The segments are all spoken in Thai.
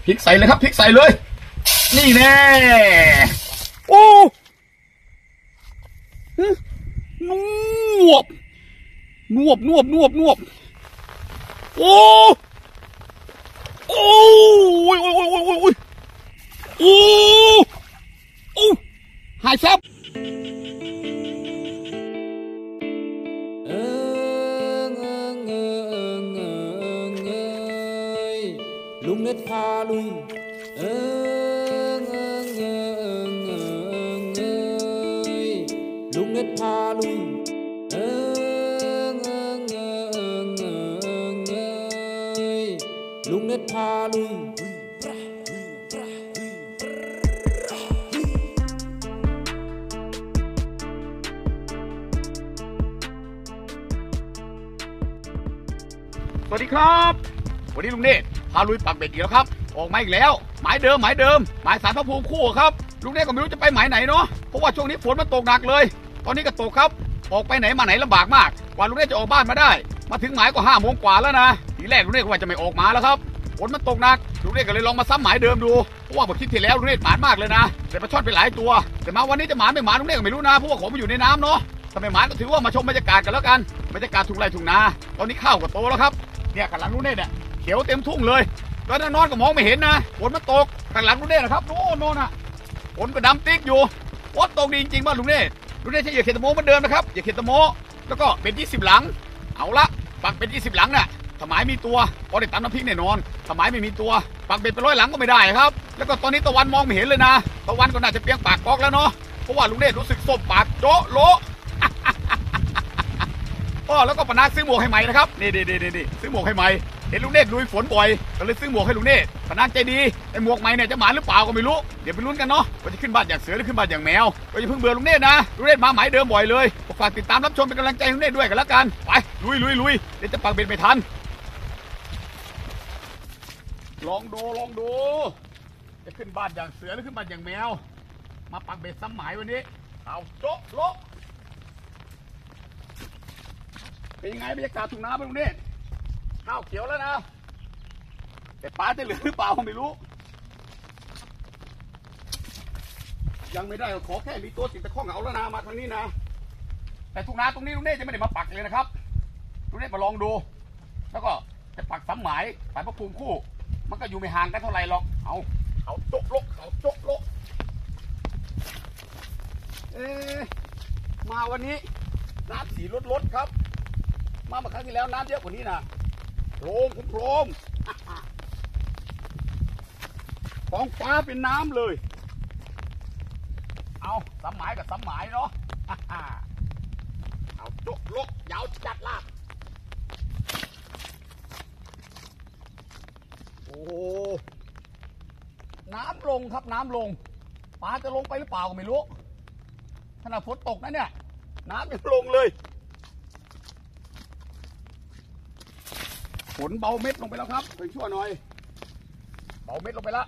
พริกใส่เลยครับพริกใส่เลยนี่แน่โอ้นวบโอ้โอ้ยโอ้หายซับลุงเน็ตพาลุยลุงเน็ตพาลุยลุงเน็ตพาลุยสวัสดีครับวันนี้ลุงเนตรพาลุยปักเบ็ดอีกแล้วครับออกมาอีกแล้วหมายเดิมหมายสารพระภูมิคู่ครับลุงเนตรก็ไม่รู้จะไปหมายไหนเนาะเพราะว่าช่วงนี้ฝนมันตกหนักเลยตอนนี้ก็ตกครับออกไปไหนมาไหนลำบากมากกว่าลุงเนตรจะออกบ้านมาได้มาถึงหมายก็5 โมงกว่าแล้วนะทีแรกลุงเนตรก็ว่าจะไม่ออกมาแล้วครับฝนมันตกหนักลุงเนตรก็เลยลองมาซ้ำหมายเดิมดูเพราะว่าบทคิดที่แล้วลุงเนตรหมานมากเลยนะแต่ปลาช่อนไปหลายตัวแต่มาวันนี้จะหมานไม่หมานลุงเนตรก็ไม่รู้นะเพราะว่าของมันอยู่ในน้ำเนาะถ้าไม่หมานก็ถือว่ามาชมบรรยากาศกันแล้วกันบรรยากาศทุ่งไร่ทุ่งนาตอนนี้ข้าวก็โตแล้วครับเนี่ยข้างหลังลุงเนตรเนี่ยเขียวเต็มทุ่งเลยตอนนั้นนอนก็มองไม่เห็นนะฝนมันตกข้างหลังลุงเนตรนะครับโน่นน่ะฝนก็ดำติ๊กอยู่ฝนตกดีจริงๆบ้านลุงเนตรใช้เหยื่อเข็ดตะโมเหมือนเดิมนะครับเหยื่อเข็ดตะโมแล้วก็เป็น20 หลังเอาละปักเป็น20 หลังน่ะถ้าหมายมีตัวพอได้ตำน้ำพริกแน่นอนถ้าหมายไม่มีตัวปักเบ็ดไป100 หลังก็ไม่ได้ครับแล้วก็ตอนนี้ตะวันมองไม่เห็นเลยนะตะวันก็น่าจะเปียงปากกอกแล้วเนาะเพราะว่าลุงเนตรรู้สึกส้มปากโจ๊ะโลแล้วก็ปนัดซื้อหมวกให้ใหม่นะครับนี่ซื้อหมวกให้ใหม่เห็นลุงเนตรลุยฝนบ่อยก็เลยซื้อหมวกให้ลุงเนตรปนัดใจดีไอ้หมวกใหม่เนี่ยจะหมานหรือเปล่าก็ไม่รู้เดี๋ยวไปลุ้นกันเนาะว่าจะขึ้นบ้านอย่างเสือหรือขึ้นบ้านอย่างแมวก็อย่าเพิ่งเบื่อลุงเนตรนะลุงเนตรมาหมายเดิมบ่อยเลยฝากติดตามรับชมเป็นกำลังใจลุงเนตรด้วยกันแล้วกันไปลุยเดี๋ยวจะปักเบ็ดไม่ทันลองดูจะขึ้นบ้านอย่างเสือหรือขึ้นบ้านอย่างแมวมาปักเบ็ดซ้ำหมายวันนี้เอาโจ๊ะโลเป็นยังไงบรรยากาศทุ่งนาบ้างลุงเนตรข้าวเขียวแล้วนะแต่ปลาจะเหลือหรือเปล่าไม่รู้ยังไม่ได้ขอแค่มีตัวติดตะข้องเอาแล้วนะมาทางนี้นะแต่ทุ่งนาตรงนี้ลุงเนตรจะไม่ได้มาปักเลยนะครับลุงเนตรมาลองดูแล้วก็จะปักซ้ำหมายสายพระภูมิคู่มันก็อยู่ไม่ห่างกันเท่าไหร่หรอกเขาโจ๊กโลกมาวันนี้น้ำสีลดครับมาครั้งที่แล้วน้ำเยอะกว่านี้นะโพรมท้องฟ้าเป็นน้ำเลยเอาสำหมายกับสำหมายเนาะเอาโจ๊กโลกยาวจัดลาบโอ้น้ำลงครับน้ำลงปลาจะลงไปหรือเปล่าก็ไม่รู้ขณะฝนตกนะเนี่ยน้ำยังลงเลยฝนเบาเม็ดลงไปแล้วครับไปชั่วหน่อยเบาเม็ดลงไปแล้ว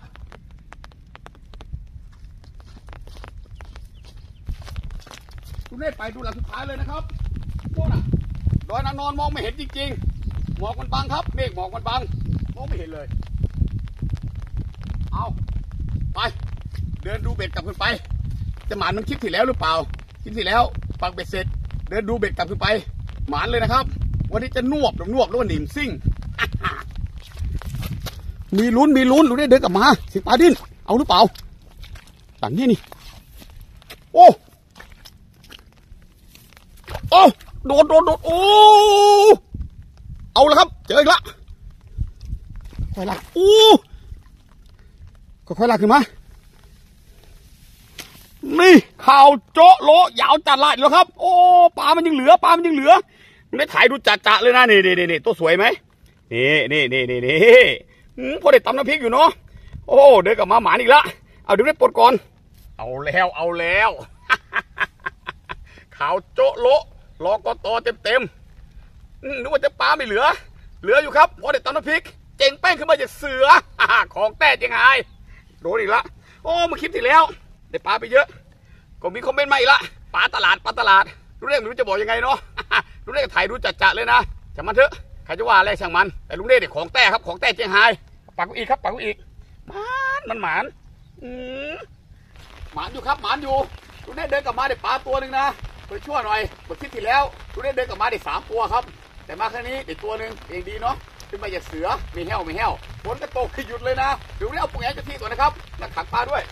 ลุงเนตรไปดูหลังสุดท้ายเลยนะครับโน่นน่ะดอยนางนอนมองไม่เห็นจริงๆหมอกมันบังครับเมฆหมอกมันบังมองไม่เห็นเลยเอาไปเดินดูเบ็ดกลับขึ้นไปจะหมานน้ำคลิปที่แล้วหรือเปล่าคลิปที่แล้วปักเบ็ดเสร็จเดินดูเบ็ดกลับขึ้นไปหมานเลยนะครับวันนี้จะนวบแล้วก็หนิมซิ่งมีลุ้นลุงเนตรเดินกลับมาสิปลาดิ้นเอาหรือเปล่าต่างนี่โอ้โดดโอ้เอาละครับเจออีกละค่อยลากค่อยลากขึ้นมานี่ข่าวโจ๊ะโลยาวจัดละแล้วครับโอ้ปลามันยังเหลือได้ถ่ายดูจัดเลยนะนี่ตัวสวยไหมนี่พอได้ตำน้ำพริกอยู่เนาะโอ้เดินกลับมาหมาอีกละเอาดูได้ปลดก่อนเอาแล้วข่าวโจ๊ะโลรอกตอเต็มนึกว่าจะปลาไม่เหลืออยู่ครับพอได้ตำน้ำพริกเจ๋งแป้งขึ้นมาจากเสือของแต่เจ๋งไงโดนอีกละโอ้มาคลิปที่แล้วได้ปลาไปเยอะก็มีคอมเมนต์มาอีกละปลาตลาดลุงเนตรไม่รู้จะบอกยังไงเนาะลุงเนตรถ่ายดูจัดเลยนะช่างมันเถอะใครจะว่าอะไรช่างมันแต่ลุงเนตรเนี่ยของแต่ครับของแต่เจียงไฮ้ปักอีกมันหมานหมานอยู่ครับหมานอยู่ลุงเนตเดินกลับมาได้ปลาตัวหนึ่งนะไปช่วยหน่อยเมื่อคิดที่แล้วลุงเนตเดินกลับมาได้3 ตัวครับแต่มาครั้งนี้ได้ตัวหนึ่งเองดีเนาะขึ้นมาจากเสือไม่แห้วฝนก็ตกหยุดเลยนะเดี๋ยวนี้เอาปุงแอนจะที่ก่อนนะครับแล้วขังปลาด้วย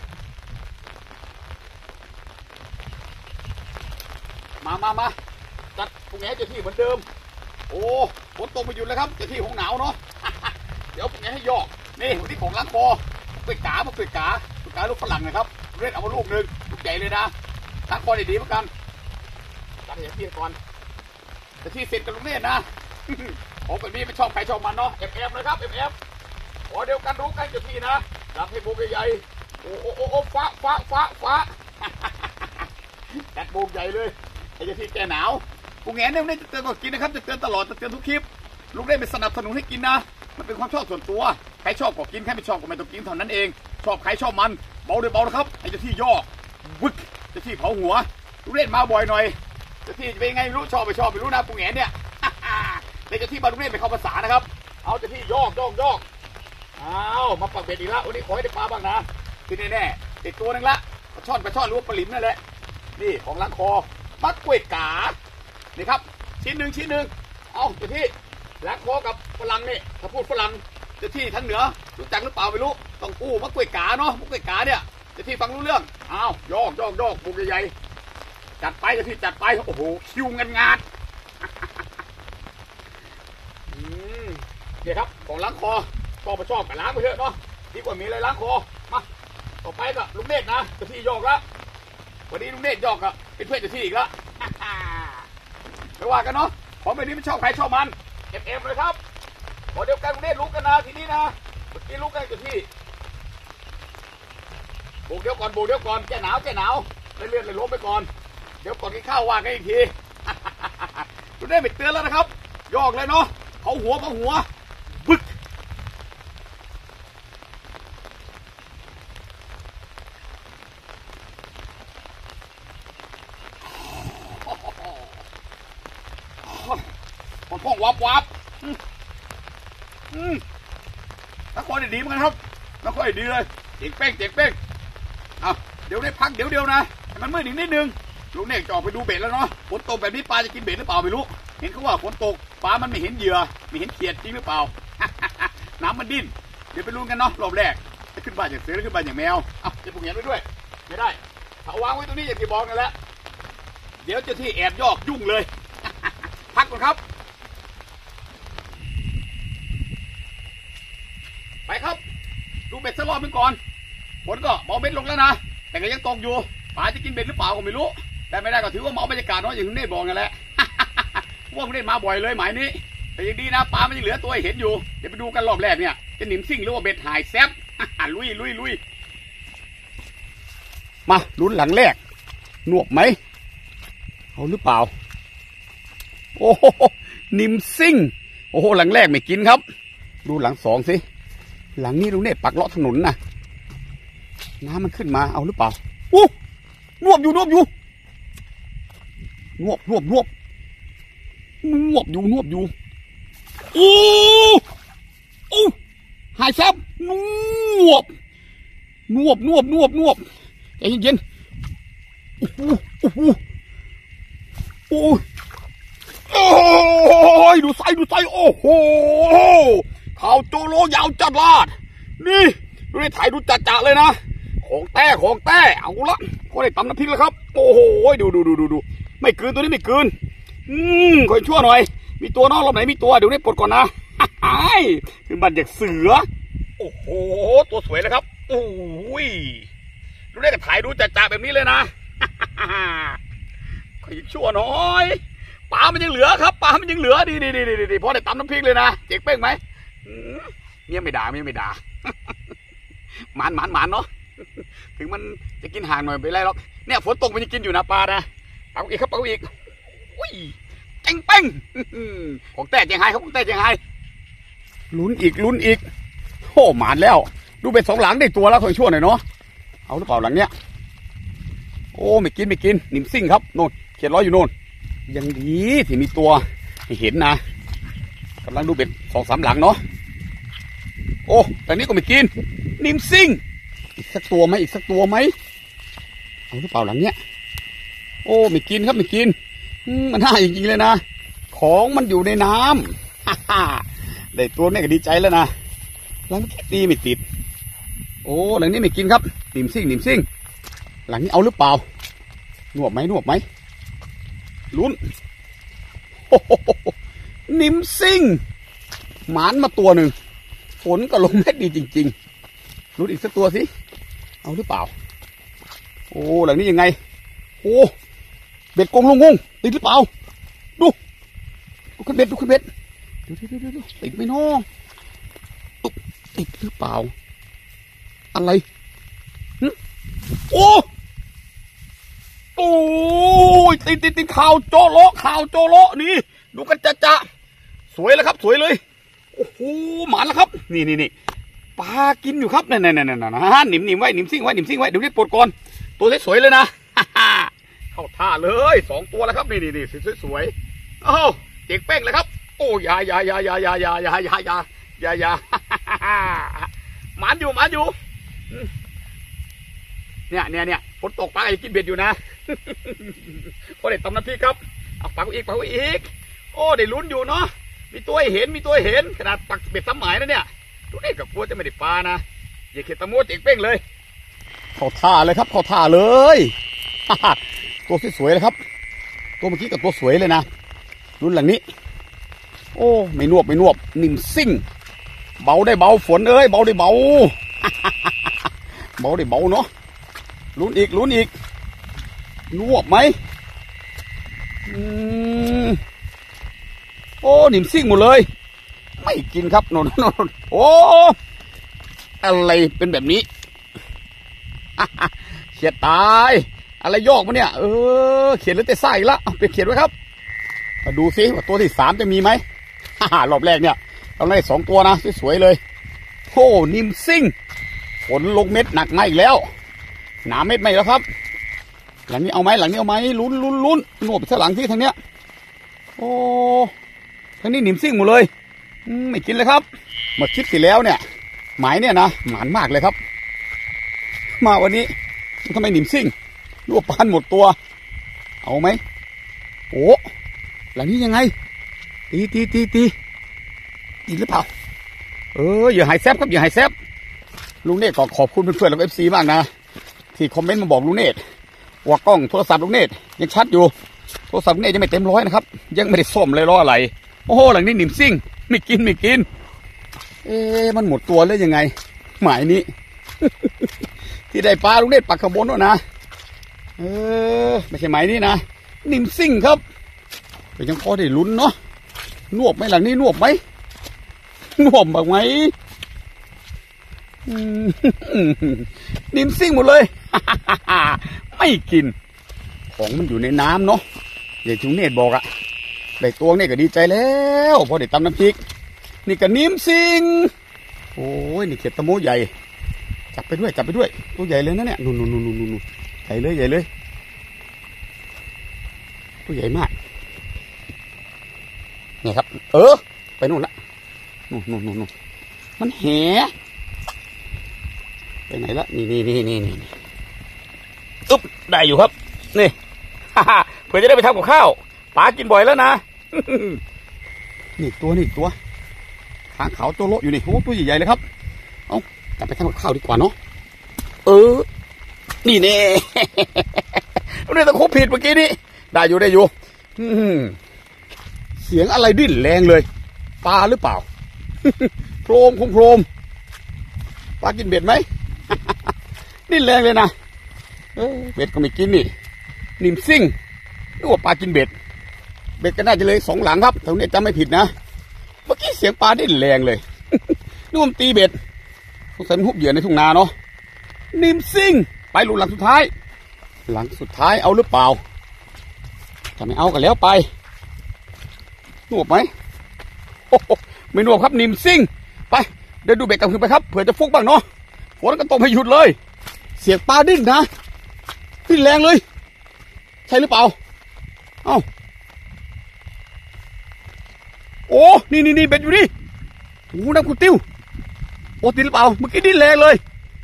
มาจัดปุงแอนจะที่เหมือนเดิมโอ้ฝนตกไม่หยุดเลยครับจะที่ของหนาวเนาะ เดี๋ยวปุงแอนให้ยอกนี่วันนี้ของล้างคอเป็ดกาลูกฝรั่งนะครับเล่นเอามาลูกหนึ่งลูกใหญ่เลยนะล้างคอได้ดีเหมือนกันจัดอย่างที่ก่อนจะที่เสร็จกับลุงเนตนะ ผมแบบนี้ไม่ชอบใครชอบมันเนาะเอฟนะครับเอฟขอเดียวกันรู้กันจะที่นะรับให้โบกใหญ่โอ้ฟ้า จัดโบกใหญ่เลยไอ้เจ้าที่แกหนาวปุงแอนเนี่ยไม่ได้จะเตือนก่อนกินนะครับจะเตือนตลอดจะเตือนทุกคลิปลุงได้ไปสนับสนุนให้กินนะมันเป็นความชอบส่วนตัวใครชอบก็กินใครไม่ชอบก็ไม่ต้องกินเท่านั้นเองชอบใครชอบมันเบาเลยเบานะครับไอ้เจ้าที่ย่อวึกเจ้าที่เผาหัวลุงเล่นมาบ่อยหน่อยเจ้าที่จะเป็นไงไม่รู้ชอบไม่ชอบไม่รู้นะปุงแอนเนี่ยในเจ้าที่บาลุงเล่นไปเข้าภาษานะครับเอาเจ้าที่ยอกเอามาปักเบ็ดอีกแล้ววันนี้ขอให้ได้ปลาบ้างนะที่แน่ๆติดตัวนึงละปลาช่อนหรือว่าปลาหลิมนั่นแหละนี่ของล้างคอมักกล้วยกานี่ครับชิ้นหนึ่งเอาเจ้าที่ล้างคอกับฝรั่งนี่ถ้าพูดฝรั่งเจ้าที่ทางเหนือรู้จักหรือเปล่าไม่รู้ต้องกู้มักกล้วยกาเนาะมักกล้วยกาเนี่ยเจ้าที่ฟังรู้เรื่องเอายอกบุกใหญ่ๆจัดไปเจ้าที่จัดไปโอ้โหคิวงานเนี่ยครับของล้างคอชอบกับล้างไปเถอะเนาะดีกว่ามีอะไรล้างคอมาต่อไปก็ลุงเนตรนะเจ้าที่ยอกแล้ววันนี้ลุงเนตรยอกอะเป็นเพื่อนเจ้าที่อีกแล้วไม่ว่ากันเนาะของแบบนี้ไม่ชอบใครชอบมันเอฟเลยครับขอเดียวกันลุงเนตรรู้กันนะทีนี้นะเมื่อกี้รู้กันเจ้าที่โบกเดี๋ยวก่อนแกหนาวเลื่อนเลยล้มไปก่อนเดี๋ยวก่อนกินข้าวว่ากันอีกทีลุงเนตรไม่เตือนแล้วนะครับยอกเลยเนาะเขาหัวบึกมันพ่องวับนักคอยดีเหมือนกันครับนักคอยดีเลยเจ๋งเป้งเอาเดี๋ยวได้พักเดี๋ยวนะมันมืดอีกนิดนึงลุงเนกจะออกไปดูเบ็ดแล้วเนาะฝนตกแบบนี้ปลาจะกินเบ็ดหรือเปล่าไม่รู้เห็นเขาว่าฝนตกปลามันไม่เห็นเหยื่อไม่เห็นเขียดจริงหรือเปล่า น้ำมันดิ้นเดี๋ยวไปลุ้นกันเนาะรอบแรกจะขึ้นบ้านอย่างเสือหรือขึ้นบ้านอย่างแมวเอาจะปลุกเห็นไว้ด้วยไม่ได้เขาวางไว้ตรงนี้อย่างที่บอกนั่นแหละเดี๋ยวเจ้าที่แอบยอกยุ่งเลย พักก่อนครับไปครับดูเบ็ดสักรอบนึงก่อนฝนก็เบาเบ็ดลงแล้วนะแต่ก็ยังตกอยู่ปลาจะกินเบ็ดหรือเปล่าก็ไม่รู้แต่ไม่ได้ก็ถือว่าเมาบรรยากาศเนาะอย่างที่เน่บอกนั่นแหละ พวกเน่มาบ่อยเลยหมายนี้แต่ยังดีนะปลามันยังเหลือตัวให้เห็นอยู่เดี๋ยวไปดูกันรอบแรกเนี่ยจะหนิมซิ่งหรือว่าเบ็ดหายแซบ ลุยมาลุ้นหลังแรกหนวบไหมเอาหรือเปล่าโอ้โหนิมซิ่งโอ้โหหลังแรกไม่กินครับดูหลังสองสิหลังนี้ลุงเนตปักเลาะถนนนะน้ำมันขึ้นมาเอาหรือเปล่าอู้นวบอยู่นวบอยู่อู้หายแซบนวบใจเย็นโอ้ยดูไซโอ้โหข่าวโจโลยาวจัดลาดนี่ดูได้ถ่ายดูจัดเลยนะของแต้เอาละเขาได้ตำน้ำพริกแล้วครับโอ้โหดูไม่กลืนตัวนี้ไม่กลืนคอยชั่วหน่อยมีตัวน้องรอบไหนมีตัวเดี๋ยวนี้ปลดก่อนนะคือบันจากเสือโอ้โหตัวสวยเลยครับโอ้ยดูได้ก็ถ่ายดูจัดแบบนี้เลยนะคอยชั่วหน่อยปลามันยังเหลือครับปลามันยังเหลือดีพอได้ตำน้ำพริกเลยนะเจ๊กเป้งไหมเมียไม่ด่าหมานเนาะถึงมันจะกินห่างหน่อยไปไรหรอกเนี่ยฝนตกมันจะกินอยู่นะปลานะเอาอีกครับอุ้ยเจ๊งเป้งของแต่เจียงไฮ้ครับของแต่เจียงไฮ้ลุ้นอีกโอ้หมานแล้วดูเป็น2หลังได้ตัวแล้วคอยชั่วหน่อยเนาะเอาหรือเปล่าหลังเนี้ยโอ้ไม่กินนิ่มซิ่งครับโน่นเขียนร้อยอยู่โน่นยังดีที่มีตัวให้เห็นนะกำลังดูเบ็ด2-3หลังเนาะโอ้แต่นี้ก็ไม่กินนิมซิ่งอีกสักตัวไหมอีกสักตัวไหมเอาหรือเปล่าหลังเนี้ยโอ้ไม่กินครับไม่กินมันน่าจริงๆเลยนะของมันอยู่ในน้ำ ได้ตัวแม่ก็ดีใจแล้วนะหลังตีไม่ติดโอ้หลังนี้ไม่กินครับนิมซิ่งนิมซิ่งหลังนี้เอาหรือเปล่านวบไหมนวบไหมลุ้นโอ้โหนิมซิ่งหมานมาตัวหนึ่งฝนก็ลงเม็ดดีจริงๆลุ้นอีกสักตัวสิเอาหรือเปล่าโอ้หลังนี้ยังไงโอ้เบ็ดกงลงงงติดหรือเปล่าดูขึ้นเบ็ดดูขึ้นเบ็ดดูติดไหมน้องติดหรือเปล่าอะไรโอ้โอ้ยติดข่าวโจโลข่าวโจโลนี่ดูกันจะสวยแล้วครับสวยเลยโอ้โหหมาแล้วครับนี่ปลากินอยู่ครับนั่นหนิมไว้หนิมซิ่งไว้เดี๋ยวนี้ปลดก่อนตัวสวยเลยนะเข้าท่าเลย2ตัวแล้วครับนี่สวยโอ้เจ๊กแป้งเลยครับโอ้ยาหมานอยู่เนี่ยฝนตกปลาจะกินเบ็ดอยู่นะโอ้ได้ตำน้ำพริกครับเอาปักอีกโอ้ได้ลุ้นอยู่เนาะมีตัวเห็นขนาดปักเบ็ดซ้ำหมายนะเนี่ยทุกเด็กกับกลัวจะไม่ได้ปลานะอย่าเข็ดตะมัวเจ๊กเป้งเลยเข้าท่าเลยครับเข้าท่าเลยตัวสวยๆเลยครับตัวเมื่อกี้กับตัวสวยเลยนะรุ่นหลังนี้โอ้ไม่นวบนิ่มซิ่งเบาได้เบาฝนเอ้ยเบาได้เบา เบาได้เบาเนาะลุ้นอีกนวบไหมโอ้นิ่มซิ่งหมดเลยไม่กินครับโน่นโอ้อะไรเป็นแบบนี้ เขียดตายอะไรยอกมาเนี่ยเขียนแล้วแต่ไส้ละเปลี่ยนเขียนไว้ครับมาดูซิว่าตัวที่3จะมีไหม รอบแรกเนี่ยเราได้2ตัวนะสวยๆเลยโอ้นิมซิ่งฝนลงเม็ดหนักมาอีกแล้วหนาเม็ดไม่แล้วครับหลังนี้เอาไหมลุ้นนวบไปซะหลังที่ทางเนี้ยโอ้ทางนี้นิมซิ่งหมดเลยไม่กินเลยครับหมดคลิปที่แล้วเนี่ยหมายเนี่ยนะหมานมากเลยครับมาวันนี้ทำไมหนิมซิ่งรวบปานหมดตัวเอาไหมโอ้หลังนี้ยังไงตีหรือเปล่าอย่าหายแซบครับอย่าหายแซบลุงเนตขอบคุณเพื่อนๆและFCมากนะที่คอมเมนต์มาบอกลุงเนตว่ากล้องโทรศัพท์ลุงเนตยังชัดอยู่โทรศัพท์ลุงเนตยังไม่เต็ม100นะครับยังไม่ได้ซ่อมเลยรออะไรโอ้โหหลังนี้หนิมซิ่งไม่กินมันหมดตัวเลยยังไงหมายนี้ ที่ได้ปลาลุงเนตปักขบวนด้วยนะไม่ใช่หมายนี้นะนิมซิ่งครับแต่ยังพอได้ลุ้นเนาะนวบไหมหลังนี้นวบไหมบ้างไหมนิมซิ่งหมดเลย ไม่กินของมันอยู่ในน้ำเนาะอย่างที่ลุงเนตบอกอะได้ตัวเนี่ยก็ดีใจแล้วพอได้ตำน้ำพริกนี่ก็นิมซิ่งโอ้ยนี่เขียดตะโมใหญ่จับไปด้วยตัวใหญ่เลยนะเนี่ยนู่นใหญ่เลยตัวใหญ่มากนี่ครับไปนู่นละนู่นมันแหไปไหนละนี่อุ๊บได้อยู่ครับนี่ เผื่อจะได้ไปทำกับข้าวปลากินบ่อยแล้วนะ นี่ตัวขางขาวตัวโลอยู่นี่โอ้ตัวใหญ่ๆเลยครับเอากลับไปทำกับข้าวดีกว่าเนาะนี่เน่ เรื่องตะคุบผิดเมื่อกี้นี้ได้อยู่เสียงอะไรดิ้นแรงเลยปลาหรือเปล่า โครมปลากินเบ็ดไหม ดิ้นแรงเลยนะเบ็ดก็ไม่กินนี่นิ่มซิ่งนึกว่าปลากินเบ็ดก็น่าจะเลย2หลังครับตรงนี้จำไม่ผิดนะเมื่อกี้เสียงปลาดิ้นแรงเลย นึกว่าตีเบ็ดสงสัยมันหุบเหยื่อในทุ่งนาเนาะนิ่มซิ่งไปหลุดหลังสุดท้ายเอาหรือเปล่าถ้าไม่เอากันแล้วไปนวบไหมไม่นวบครับนิ่มซิ่งไปเดินดูเบ็ดกลับคืนไปครับเผื่อจะฟุกบ้างเนาะฝนก็ตกไม่หยุดเลยเสียงปลาดิ้นนะดิ้นแรงเลยใช่หรือเปล่าเอ้าโอ้นี่เบ็ดอยู่นี่โอ้น้ำกุติ้วโอ้ติดหรือเปล่าเมื่อกี้ดิ้นแรงเลย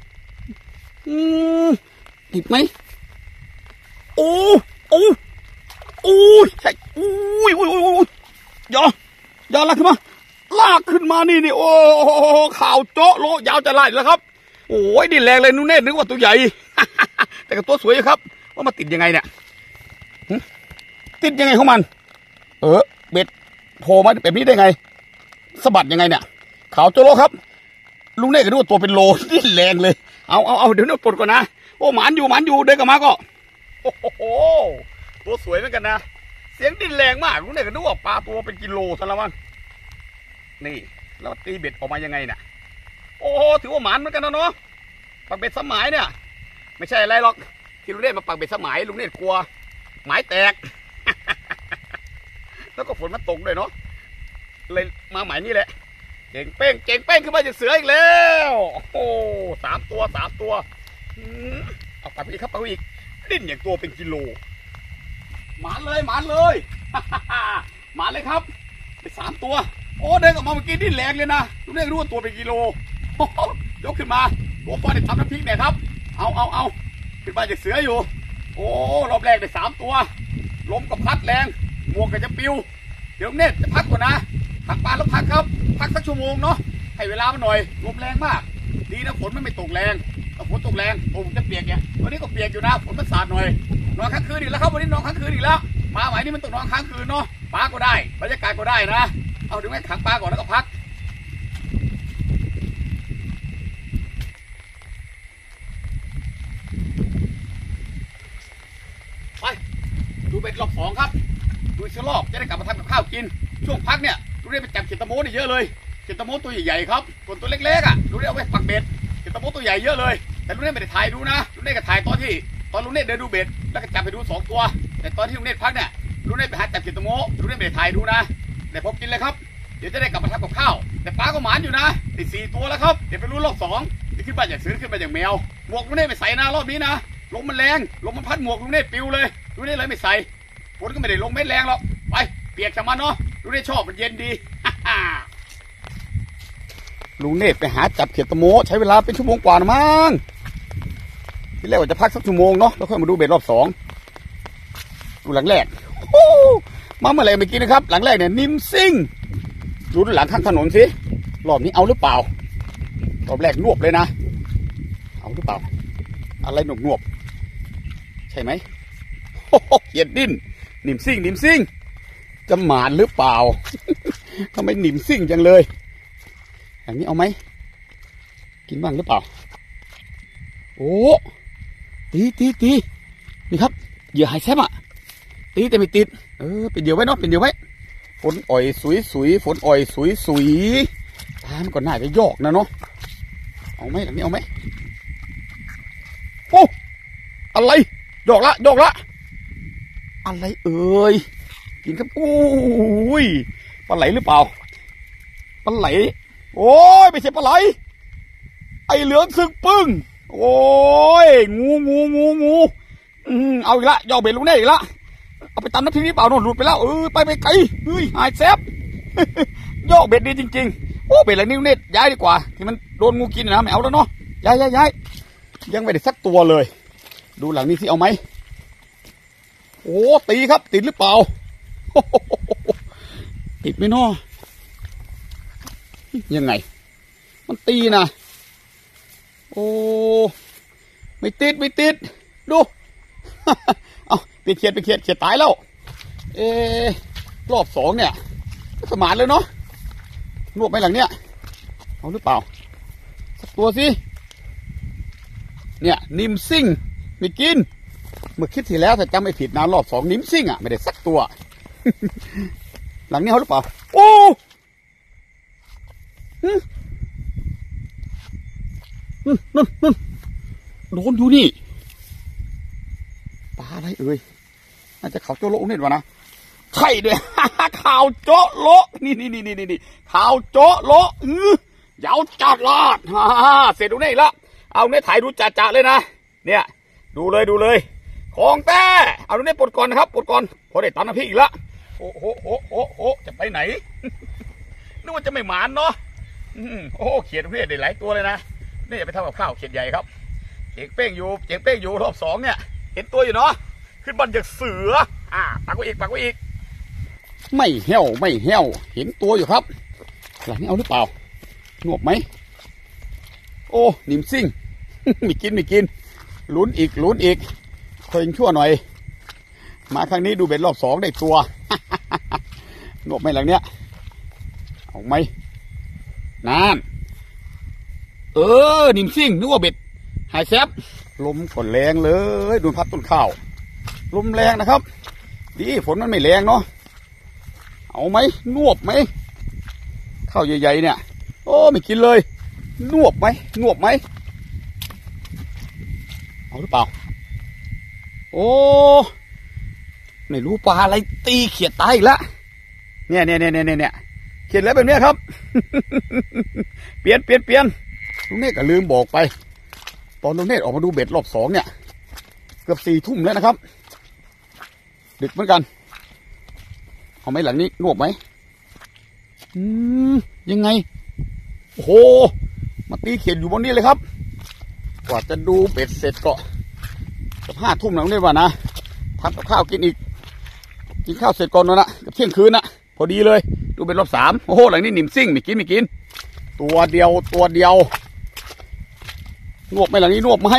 ติดไหมโอ้โอ้โอ้ยใช่อุ้ยอย่าลากขึ้นมานี่โอ้ข่าวโจ๊ะโลยาวจะไล่แล้วครับโอ้ยดิ้นแรงเลยนู่นเน่นึกว่าตัวใหญ่ แต่ก็ตัวสวยครับว่ามาติดยังไงเนี่ยติดยังไงของมันเบ็ดโผล่มาแบบนี้ได้ไงสะบัดยังไงเนี่ยข่าวโจ๊ะโลครับลุงเน่ก็นึกว่าตัวเป็นโลดิ้นแรงเลยเอาเดี๋ยวนึกปลดก่อนนะโอ้หมันอยู่เดินกลับมาก็โอ้โหตัวสวยเหมือนกันนะเสียงดิ้นแรงมากลุงเน่ก็นึกว่าปลาตัวเป็นกิโลซะแล้วมั้งนี่แล้วตีเบ็ดออกมายังไงเนี่ยโอ้โหถือว่าหมันเหมือนกันนะเนาะปักเบ็ดสมัยเนี่ยไม่ใช่อะไรหรอกที่ลุงเน่มาปักเบ็ดสมัยลุงเน่กลัวหมายแตก แล้วก็ฝนมันตกด้วยเนาะเลยมาหมายนี่แหละเก่งเป้งขึ้นมาจากเสืออีกแล้วโอ้3 ตัวเอาปักอีกครับปักอีกดิ้นอย่างตัวเป็นกิโลหมานเลย หมานเลยครับไป3 ตัวโอ้เดินออกมาเมื่อกี้ดิ้นแรงเลยนะลุงเน่รู้ว่าตัวเป็นกิโลยกขึ้นมาตัวพอได้ทำน้ำพริกเนี่ยครับเอาขึ้นมาจากเสืออยู่โอ้รอบแรกได้3 ตัวลมก็พัดแรงหมวกก็จะปิวเดี๋ยวเน่จะพักก่อนนะพักปลาแล้วพักครับพักสักชั่วโมงเนาะให้เวลามันหน่อยลมแรงมากดีนะฝนไม่ตกแรงถ้าฝนตกแรงโอ้ผมจะเปียกเนี่ยวันนี้ก็เปียกอยู่นะฝนมันสาดหน่อยนอนค้างคืนอีกแล้วครับวันนี้นอนค้างคืนอีกแล้วปลาหมายนี่มันต้องนอนค้างคืนเนาะปลาก็ได้บรรยากาศก็ได้นะเอาถึงแม้ขังปลาก่อนแล้วก็พักไปดูเบ็ดรอบ2ครับดูอีกรอบจะได้กลับมาทำกับข้าวกินช่วงพักเนี่ยดูได้ไปจับเขียดตะโมนี่เยอะเลยเขียดตะโมตัวใหญ่ๆครับส่วนตัวเล็กๆอ่ะดูได้เอาไว้ปักเบ็ดเขียดตะโมตัวใหญ่เยอะเลยแต่ลุงเน่ไม่ได้ถ่ายดูนะลุงเน่ก็ถ่ายตอนลุงเน่เดินดูเบ็ดแล้วก็จับไปดู2 ตัวแต่ตอนที่ลุงเน่พักเนี่ยลุงเน่ไปหาจับเขียดตะโมลุงเน่ไม่ได้ถ่ายดูนะแต่พอกินเลยครับเดี๋ยวจะได้กลับมาทำกับข้าวแต่ปลาก็หมานอยู่นะติด4 ตัวแล้วครับเดี๋ยวไปรู้รอบ2จะขึ้นมาอย่างซื้อขึ้นมาอย่างแมวหมวกลุงเน่ไม่ใส่นะรอบนี้นะลมมันแรงลมมันพัดหมวกลุงเน่ปิวเลยลุงเน่เลยไม่ใส่ฝนก็ไม่ได้ลงเม็ดแรงหรอกไปเปียกจังมันเนาะลุงเน่ชอบมันเย็นดี ลุงเนตรไปหาจับเขียดตะโมใช้เวลาเป็นชั่วโมงกว่านะมั้งที่แรกว่าจะพักสักชั่วโมงเนาะแล้วค่อยมาดูเบ็ดรอบ2ดูหลังแรกมาเมื่อไรเมื่อกี้นะครับหลังแรกเนี่ยนิมซิ่งดูหลังข้างถนนสิรอบนี้เอาหรือเปล่ารอบแรกนวบเลยนะเอาหรือเปล่าอะไรหนวบใช่ไหมเขียดดิ้นนิมซิ่งจะหมานหรือเปล่า ทำไมนิมซิ่งจังเลยอย่างนี้เอาไหมกินบ้างหรือเปล่าโอ้ตีนี่ครับเหยื่อหายแซบอ่ะตีแต่ไม่ติดเป็นเดียวไว้เนาะเป็นเดียวไว้ฝนอ่อยสุยฝนอ่อยสุยตามก่อนหน้าจะยอกนะเนาะเอาไหมหลังนี้เอาไหมโอ้อะไรยอกละอะไรเอ่ยกินครับโอ้ยปลาไหลหรือเปล่าปลาไหลโอ้ยไม่ใช่ปลาไหลไอเหลืองสึกปึ้งโอ้ยงูเอาอีกละยอเบ็ดลุงเน่อีกละเอาไปตำน้ำพริกนี่เปล่าโน่นหลุดไปแล้วไปไกลหายแซบ ยอเบ็ดดีจริงๆโอ้เบ็ดอะไรนี่ลุงเน่ย้ายดีกว่าที่มันโดนงูกินนะไม่เอาแล้วเนาะย้ายยังไม่ได้สักตัวเลยดูหลังนี้สิเอาไหมโอ้ตีครับติดหรือเปล่า ติดไหมเนาะยังไงมันตีนะโอ้ไม่ติดดู เอาไปเขียดตายแล้วรอบ2เนี่ยสมานเลยเนาะนวบไปหลังเนี่ยเอาหรือเปล่าสักตัวสิเนี่ยนิมซิ่งไม่กินเมื่อคิดที่แล้วแต่จำไม่ผิดนะรอบ2นิมซิ่งอ่ะไม่ได้สักตัว หลังนี้เขาหรือเปล่าโอ้นั่นโดนอยู่นี่ปลาอะไรเอ่ยน่าจะข่าวโจโลนี่วะนะใช่ด้วย ข่าวโจโลนี่ข่าวโจโลยาวจัดลอดเสร็จดูนี่ละเอาเนี่ยถ่ายดูจ่าเลยนะเนี่ยดูเลยของแต่เอาดูเนี่ยปลดก่อนนะครับปลดก่อนพอได้ตามน้ำพริกอีกละโอ้จะไปไหน นึกว่าจะไม่หมานเนาะโอ้เขียดตรงนี้ได้หลายตัวเลยนะนี่จะไปทำกับข้าวเขียดใหญ่ครับเจ๋งเป้งอยู่รอบสองเนี่ยเห็นตัวอยู่เนาะขึ้นบอลจากเสือปักไว้อีกไม่เหี้ยวเห็นตัวอยู่ครับหลังนี้เอาหรือเปล่างบไหมโอ้นิ่มซิ่ง ไม่กินลุ้นอีกคอยชั่วหน่อยมาครั้งนี้ดูเบ็ดรอบสองได้ตัว งบไหมหลังเนี้ยเอาไหมนานนิ่มซิ่งนึกว่าเบ็ดหายแซบลมก็แรงเลยดูพัดต้นข้าวลมแรงนะครับดีฝนมันไม่แรงเนาะเอาไหมนวบไหมข้าวใหญ่ๆเนี่ยโอ้ไม่กินเลยนวบไหมเอาหรือเปล่าโอ้ไม่รู้ปลาอะไรตีเขียดตายอีกแล้วเนี่ยเขียดแล้วแบบนี้ครับ เปลี่ยนลุงเนตก็ลืมบอกไปตอนลุงเนตออกมาดูเบ็ดรอบสองเนี่ยเกือบ4 ทุ่มแล้วนะครับดึกเหมือนกันเอาไหมหลังนี้นวบไหมยังไงโอ้โหมาตีเขียดอยู่บนนี้เลยครับกว่าจะดูเบ็ดเสร็จก็จะ5 ทุ่มแล้วลุงเนตว่านะทำกับข้าวกินอีกกินข้าวเสร็จก่อนนะกับเที่ยงคืนนะพอดีเลยดูเบ็ดรอบ3โอ้โหหลังนี้นิ่มซิ่งไม่กินตัวเดียวนวบไหมหลังนี้นวบไหม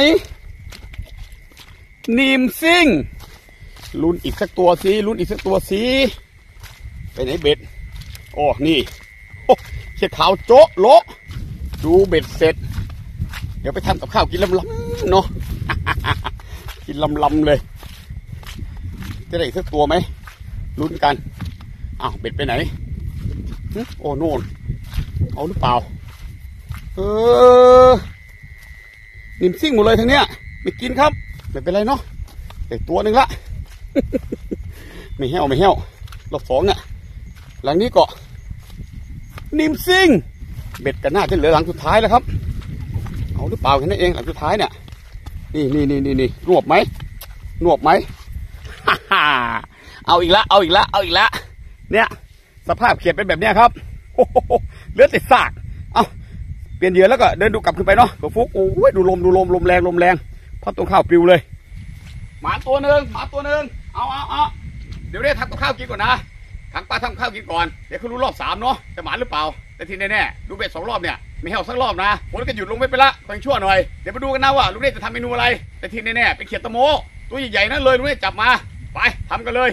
นิ่มซิ่งลุ้นอีกสักตัวสิไปไหนเบ็ดโอ้นี่โอ้เขียดขาวโจ๊ะโละดูเบ็ดเสร็จเดี๋ยวไปทำกับข้าวกินลำเนาะ กินลำเลยจะได้อีกสักตัวไหมลุ้นกันเบ็ดไปไหนโอ้โน่นเอาหรือเปล่านิ่มซิ่งหมดเลยทั้งเนี้ยไม่กินครับไม่เป็นไรเนาะแต่ตัวหนึ่งละ ไม่แห้วรอบสองเนี่ยหลังนี้ก็นิ่มซิ่งเบ็ดกันหน้าจะเหลือหลังสุดท้ายแล้วครับเอาหรือเปล่าแค่นั้นเองหลังสุดท้ายเนี่ยนี่นวบไหม เอาอีกละเนี่ยสภาพเขียดเป็นแบบเนี้ยครับเหลือแต่ซากเอาเปลี่ยนเหยื่อแล้วก็เดินดูกลับขึ้นไปเนาะก็ฟุกโอ้ยดูลมแรงเพราะต้นข้าวปลิวเลยหมาตัวหนึ่งเอาเดี๋ยวได้ทำกับข้าวกินก่อนนะขังปลาทำข้าวกินก่อนเดี๋ยวเขารู้รอบ3เนาะจะหมาหรือเปล่าแต่ทีแน่ดูเบ็ด2 รอบเนี่ยไม่แห้วสักรอบนะฝนก็หยุดลงไปละคอยชั่วหน่อยเดี๋ยวมาดูกันนะว่าลุงเนตจะทำเมนูอะไรแต่ทีแน่เป็นเขียดตะโมตัวใหญ่ๆนั่นเลยลุงเนตจับมาไปทำกันเลย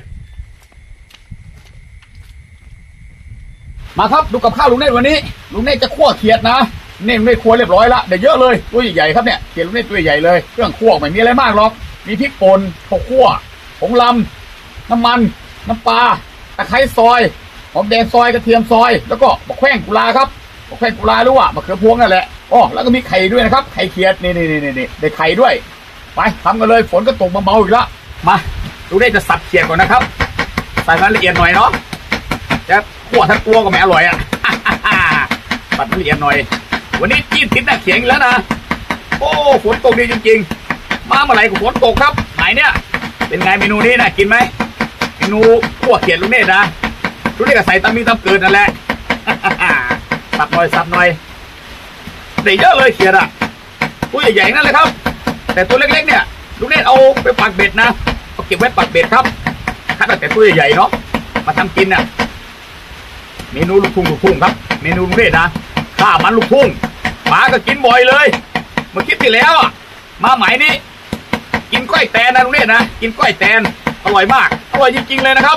มาครับดูกับข้าวลุงเนตวันนี้ลุงเนตจะคั่วเขียดนะเนตไม่คั่วเรียบร้อยละเดี๋ยวเยอะเลยตัวใหญ่ๆครับเนี่ยเขียดลุงเนตตัวใหญ่เลยเครื่องคั่วไม่มีอะไรมากหรอกมีพริกป่นข้าวคั่วผงลำน้ำมันน้ำปลาตะไคร้ซอยหอมแดงซอยกระเทียมซอยแล้วก็มะแขว้งกุลาครับมะแขว้งกุลาหรือว่ามะเขือพวงนั่นแหละอ๋อแล้วก็มีไข่ด้วยนะครับไข่เขียดนี่ได้ไข่ด้วยไปทำกันเลยฝนก็ตกเบาๆอีกแล้วมาลุงเนตจะสับเขียดก่อนนะครับใส่มันละเอียดหน่อยเนาะจะคั่วทั้งตัวก็ไม่อร่อยอ่ะ ตัดละเอียดหน่อยวันนี้กินติดหน้าเขียงแล้วนะโอ้ฝนตกดีจริงๆมาเมื่อไหร่ก็ฝนตกครับไหนเนี่ยเป็นไงเมนูนี้นะกินไหมเมนูคั่วเขียดลุงเนตนะลุงเนตก็ใส่ตำมีตำเกินนั่นแหละ สับหน่อยได้เยอะเลยเขียดอ่ะตัวใหญ่ๆนั่นเลยครับแต่ตัวเล็กๆเนี่ยลุงเนตเอาไปปักเบ็ดนะเอาเก็บไว้ปักเบ็ดครับคัดแต่ตัวใหญ่ๆเนาะมาทำกินน่ะเมนูลูกทุ่งครับเมนูลุงเนตนะข้ามันลูกทุ่งหมาก็กินบ่อยเลยเมื่อคิดที่แล้วอ่ะมาใหม่นี้กินก้อยแตนนะลุงเนตนะกินก้อยแตนอร่อยมากอร่อยจริงๆเลยนะครับ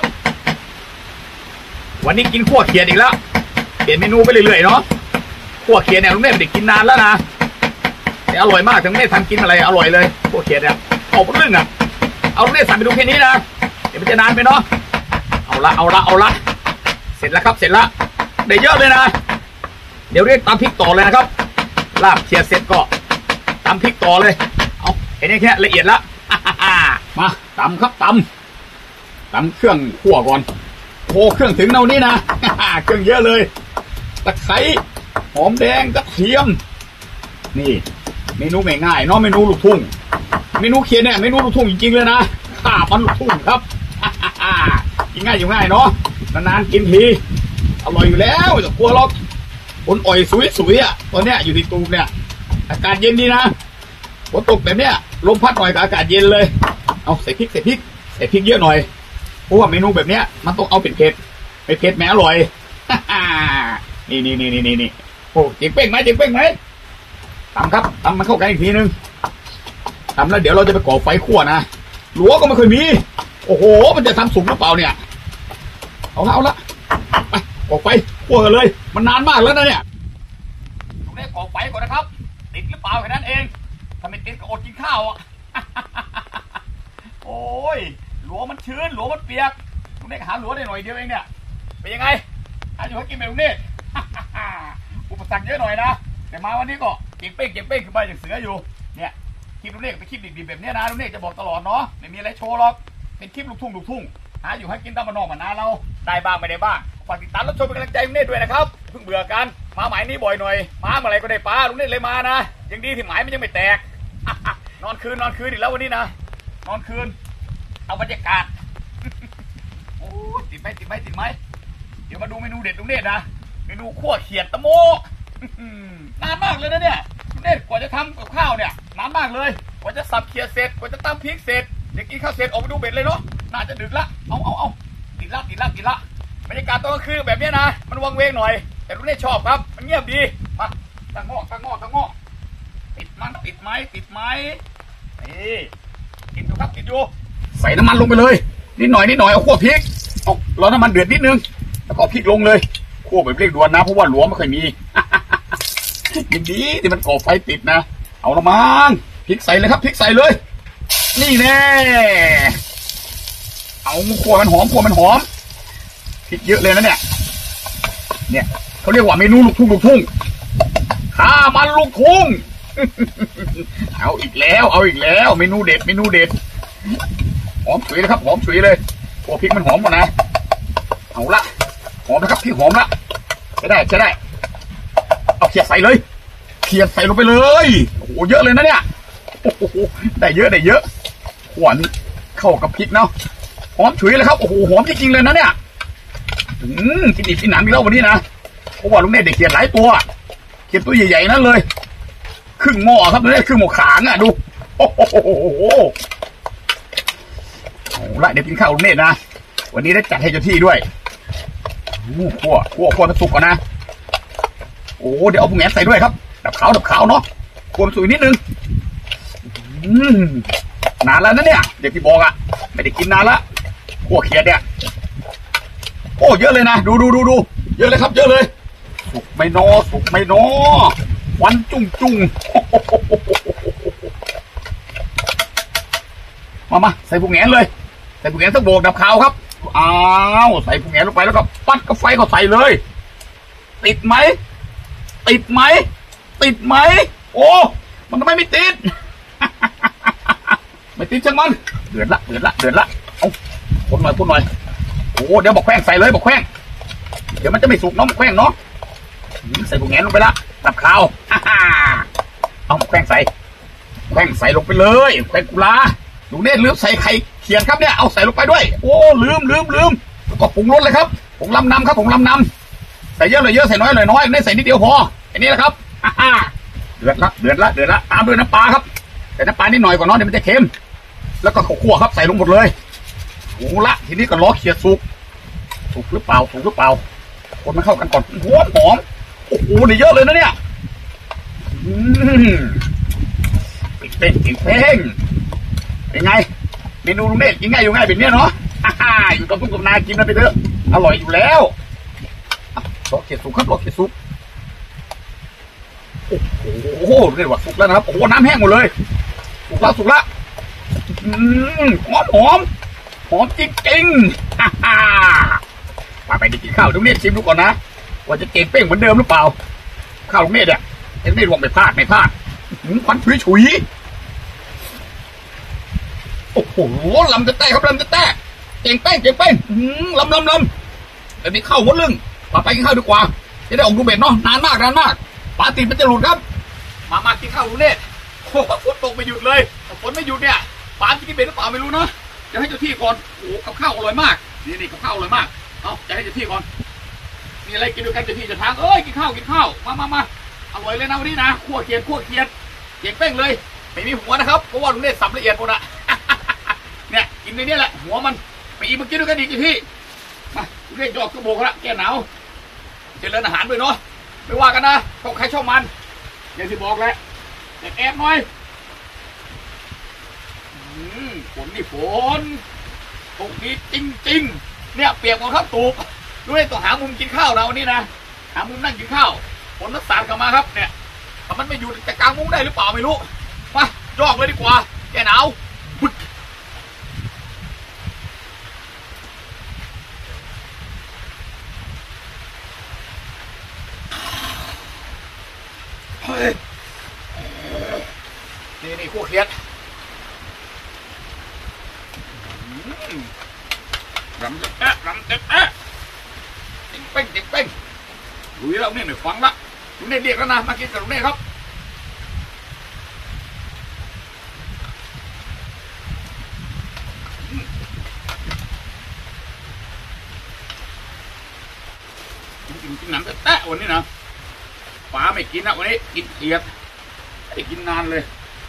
วันนี้กินขั่วเขียดอีกแล้วเปลี่ยนเมนูไปเรื่อยๆเนาะขั่วเขียดเนี่ยลุงเนตไม่ได้กินนานแล้วนะแต่อร่อยมากถึงลุงเนตทำกินอะไรอร่อยเลยขั่วเขียดเนี่ยเอาเรื่องอ่ะเอาลุงเนตสั่งไปดูแค่นี้นะเดี๋ยวมันจะนานไปเนาะเอาละเสร็จแล้วครับเสร็จแล้วได้เยอะเลยนะเดี๋ยวเรียกตำพริกต่อเลยนะครับลาบเขียดเสร็จก็ตำพริกต่อเลยเอาเห็นแค่ละเอียดละ มาตำครับตำเครื่องคั่วก่อนโอ้เครื่องถึงเท่านี้นะ เครื่องเยอะเลยตะไคร้หอมแดงกระเทียมนี่เมนูง่ายๆเนาะเมนูลูกทุ่งเมนูเขียดเนี่ยเมนูลูกทุ่งจริงๆเลยนะข้ามันลูกทุ่งครับ กินง่ายอยู่ง่ายเนาะนานๆกินทีอร่อยอยู่แล้วจะกลัวหรอกฝนอ่อยสวยอ่ะตอนเนี้ยอยู่ที่ตูมเนี่ยอากาศเย็นดีนะฝนตกแบบเนี้ยลมพัดหน่อยกับอากาศเย็นเลยเอาใส่พริกเยอะหน่อยเพราะว่าเมนูแบบเนี้ยมันต้องเอาเผ็ดไม่เผ็ดแม้อร่อย นี่โอ้เจ๋งเป้งไหมตำครับตำมันเข้ากันอีกทีนึงตำแล้วเดี๋ยวเราจะไปก่อไฟคั่วนะหลัวก็ไม่เคยมีโอ้โหมันจะทำสุกหรือเปล่าเนี่ยเอาละไปก่อไฟคั่วกันเลยมันนานมากแล้วนะเนี่ยตรงนี้ก่อไฟก่อนนะครับติดหรือเปล่าแค่นั้นเองถ้าไม่ติดก็อดกินข้าวอ่ะ โอ้ยหลัวมันชื้นหลัวมันเปียกตรงนี้หาหลัวได้หน่อยเดียวเองเนี่ยเป็นยังไงหาอยู่ให้กินแบบนี้ อุปสรรคเยอะหน่อยนะแต่มาวันนี้ก็เก่งเป้งขึ้นมาอย่างเสืออยู่เนี่ยคลิปลูกเนกเป็นคลิปดิบๆแบบนี้นะลูกเนกจะบอกตลอดเนาะไม่มีอะไรโชว์หรอกเป็นคลิปลูกทุ่งหาอยู่ให้กินตามมานอกมานาเราได้บ้างไม่ได้บ้างฝากติดตามรับชมเป็นกำลังใจลูกเนกด้วยนะครับเพิ่งเบื่อกันมาหมายนี้บ่อยหน่อยมาเมื่อไรก็ได้ปลาลูกเนกเลยมานะยังดีที่หมายมันยังไม่แตก นอนคืนอีกแล้ววันนี้นะนอนคืนเอาบรรยากาศ โอ้ติดไหมเดี๋ยวมาดูเมนูเด็ดลูกเนกนะเมนูขั่วเขียดตะโม นานมากเลยนะเนี่ยเนี่ยกว่าจะทำกับข้าวเนี่ยนานมากเลยกว่าจะสับเขียดเสร็จกว่าจะตำพริกเสร็จเดี๋ยวกินข้าวเสร็จออกไปดูเบ็ดเลยเนาะน่าจะดึกละเอาติดละบรรยากาศตอนกลางคืนแบบนี้นะมันวังเวงหน่อยแต่ลูกเนี่ยชอบครับมันเงียบดีมาตั้งหม้อติดไหมนี่ติดอยู่ใส่น้ำมันลงไปเลยนิดหน่อยเอาขั่วพริกเอารอน้ำมันเดือดนิดนึงแล้วก็พริกลงเลยขั่วแบบเร่งด่วนนะเพราะว่าหลวงไม่เคยมี อย่างดีที่มันก่อไฟติดนะเอาละมั้งพริกใส่เลยครับพริกใส่เลยนี่แน่เอาขั่วมันหอมพริกเยอะเลยนะเนี่ยเขาเรียกว่าเมนูลูกทุ่งข้ามันลูกทุ่ง เอาอีกแล้วเมนูเด็ดหอมฉุยเลยครับหอมฉุยเลยโอ้พริกมันหอมหมดนะเอาละหอมนะครับพริกหอมละใช้ได้เอาเขียดใส่ลงไปเลยโอ้โหเยอะเลยนะเนี่ยโอ้โหได้เยอะหวานเข้ากับพริกเนาะหอมฉุยเลยครับโอ้โหหอมจริงๆเลยนะเนี่ยกินอีกกินหนังอีกแล้ววันนี้นะเพราะว่าลุงเนตได้เขียดหลายตัวเขียดตัวใหญ่ๆนั่นเลยครึ่งหม้อครับลุงเนตครึ่งหม้อขางอ่ะดูโอ้โหเอาละเดี๋ยวกินข้าวลุงเนตนะวันนี้ได้จัดให้เจ้าที่ด้วยคั่วมันสุกก่อนนะโอ้เดี๋ยวเอาผงแหนใส่ด้วยครับดับขาวเนาะคั่วมันสุกนิดนึงนานแล้วนะเนี่ยเดี๋ยวพี่บอกอ่ะไม่ได้กินนานละคั่วเขียดเนี่ยโอ้เยอะเลยนะดูเยอะเลยครับเยอะเลยสุกไม่นอควันจุ้งมาใส่ผงแหนเลยใส่ผงแหนสักโบกดับขาวครับอ้าวใส่ผงแหนลงไปแล้วก็ปั้นกับไฟก็ใส่เลยติดไหมโอ้มันทำไมไม่ติด ไม่ติดช่างมันเดือดละเอาคนหน่อยโอ้เดี๋ยวบอกแข้งใส่เลยบอกแข้งเดี๋ยวมันจะไม่สุกเนาะบอกแข้งเนาะใส่ผงแหนลงไปละดับขาว เอาบอกแข้งใส่ลงไปเลยแข้งกุลาดูเนี่ยลืมใส่ไข่เขียดครับเนี่ยเอาใส่ลงไปด้วยโอ้ลืมแล้วก็ปรุงรสเลยครับผงลำนำครับใส่เยอะเลยเยอะใส่น้อยเลยน้อยไม่ใส่นิดเดียวพออันนี้แหละครับเดือดละตามด้วยน้ำปลาครับแต่น้ำปลานิดหน่อยก่อนเนาะเดี๋ยวมันจะเค็มแล้วก็ข้าวคั่วครับใส่ลงหมดเลยโอ้ละทีนี้ก็ล้อเขียดสุกหรือเปล่าคนมันเข้ากันก่อนหอมโอ้โหนี่เยอะเลยนะเนี่ยเป้งเป็นไงเมนูลุงเนตกินง่ายอยู่ง่ายแบบนี้เนาะอยู่กับทุ่งกับนากินนะไปเถอะอร่อยอยู่แล้วล้อเขียดสุกครับล้อเขียดสุกโอ้โหเรียกว่าสุกแล้วนะครับโอ้โหน้ำแห้งหมดเลยสุกละหอมจริงๆไปกินข้าวลุงเนตชิมดูก่อนนะว่าจะเก่งเป้งเหมือนเดิมหรือเปล่าข้าวลุงเนตเนี่ยไม่รวมไม่พลาดควันฉุยโอ้โหลำจะแตะครับเก่งเป้งลำแต่นี่เข้าหมดลึงไปกินข้าวดีกว่าจะได้ออกดูเบ็ดเนาะนานมากปลาติดมันจะหลุดครับมากินข้าวลุงเนตโอ้ฝนตกไม่หยุดเลยฝนไม่หยุดเนี่ยปลาจะกินเบ็ดหรือเปล่าไม่รู้เนาะจะให้เจ้าที่ก่อนโอ้กับข้าวอร่อยมากนี่กับข้าวอร่อยมากเอาจะให้เจ้าที่ก่อนมีอะไรกินด้วยกันเดี๋ยวพี่จะทางกินข้าวมาอร่อยเลยนะวันนี้นะคั่วเคียดเก่งเป้งเลยไม่มีหัวนะครับเพราะว่าลุงเนตสับละเอียดหมดอะ เนี่ยกินในนี้แหละหัวมันไปอีกมากินด้วยกันอีกพี่มาลุงเนตยอกกระโบกละแก้หนาวเจริญอาหารด้วยเนาะไม่ว่ากันนะชอบใครชอบมันอย่างที่บอกแหละแอบหน่อยฝนนี่ฝนตกดีจริงๆเนี่ยเปียกหมดครับตูกด้วยต้องหามุมกินข้าวนะวันนี้นะหามุมนั่งกินข้าวฝนนักสารเข้ามาครับเนี่ยมันไม่อยู่จะกลางมุ้งได้หรือเปล่าไม่รู้มาจอกเลยดีกว่าแกหนาวบึกนี่คั่วเคียดรำเต็มเป้งลุยแล้วเนี่ยหน่อยฟังละลุงเนตเรียกแล้วนะมากินกับลุงเนตครับกินหนังแตะวันนี้นะป๋าไม่กินนะวันนี้กินเขียดไม่กินนานเลย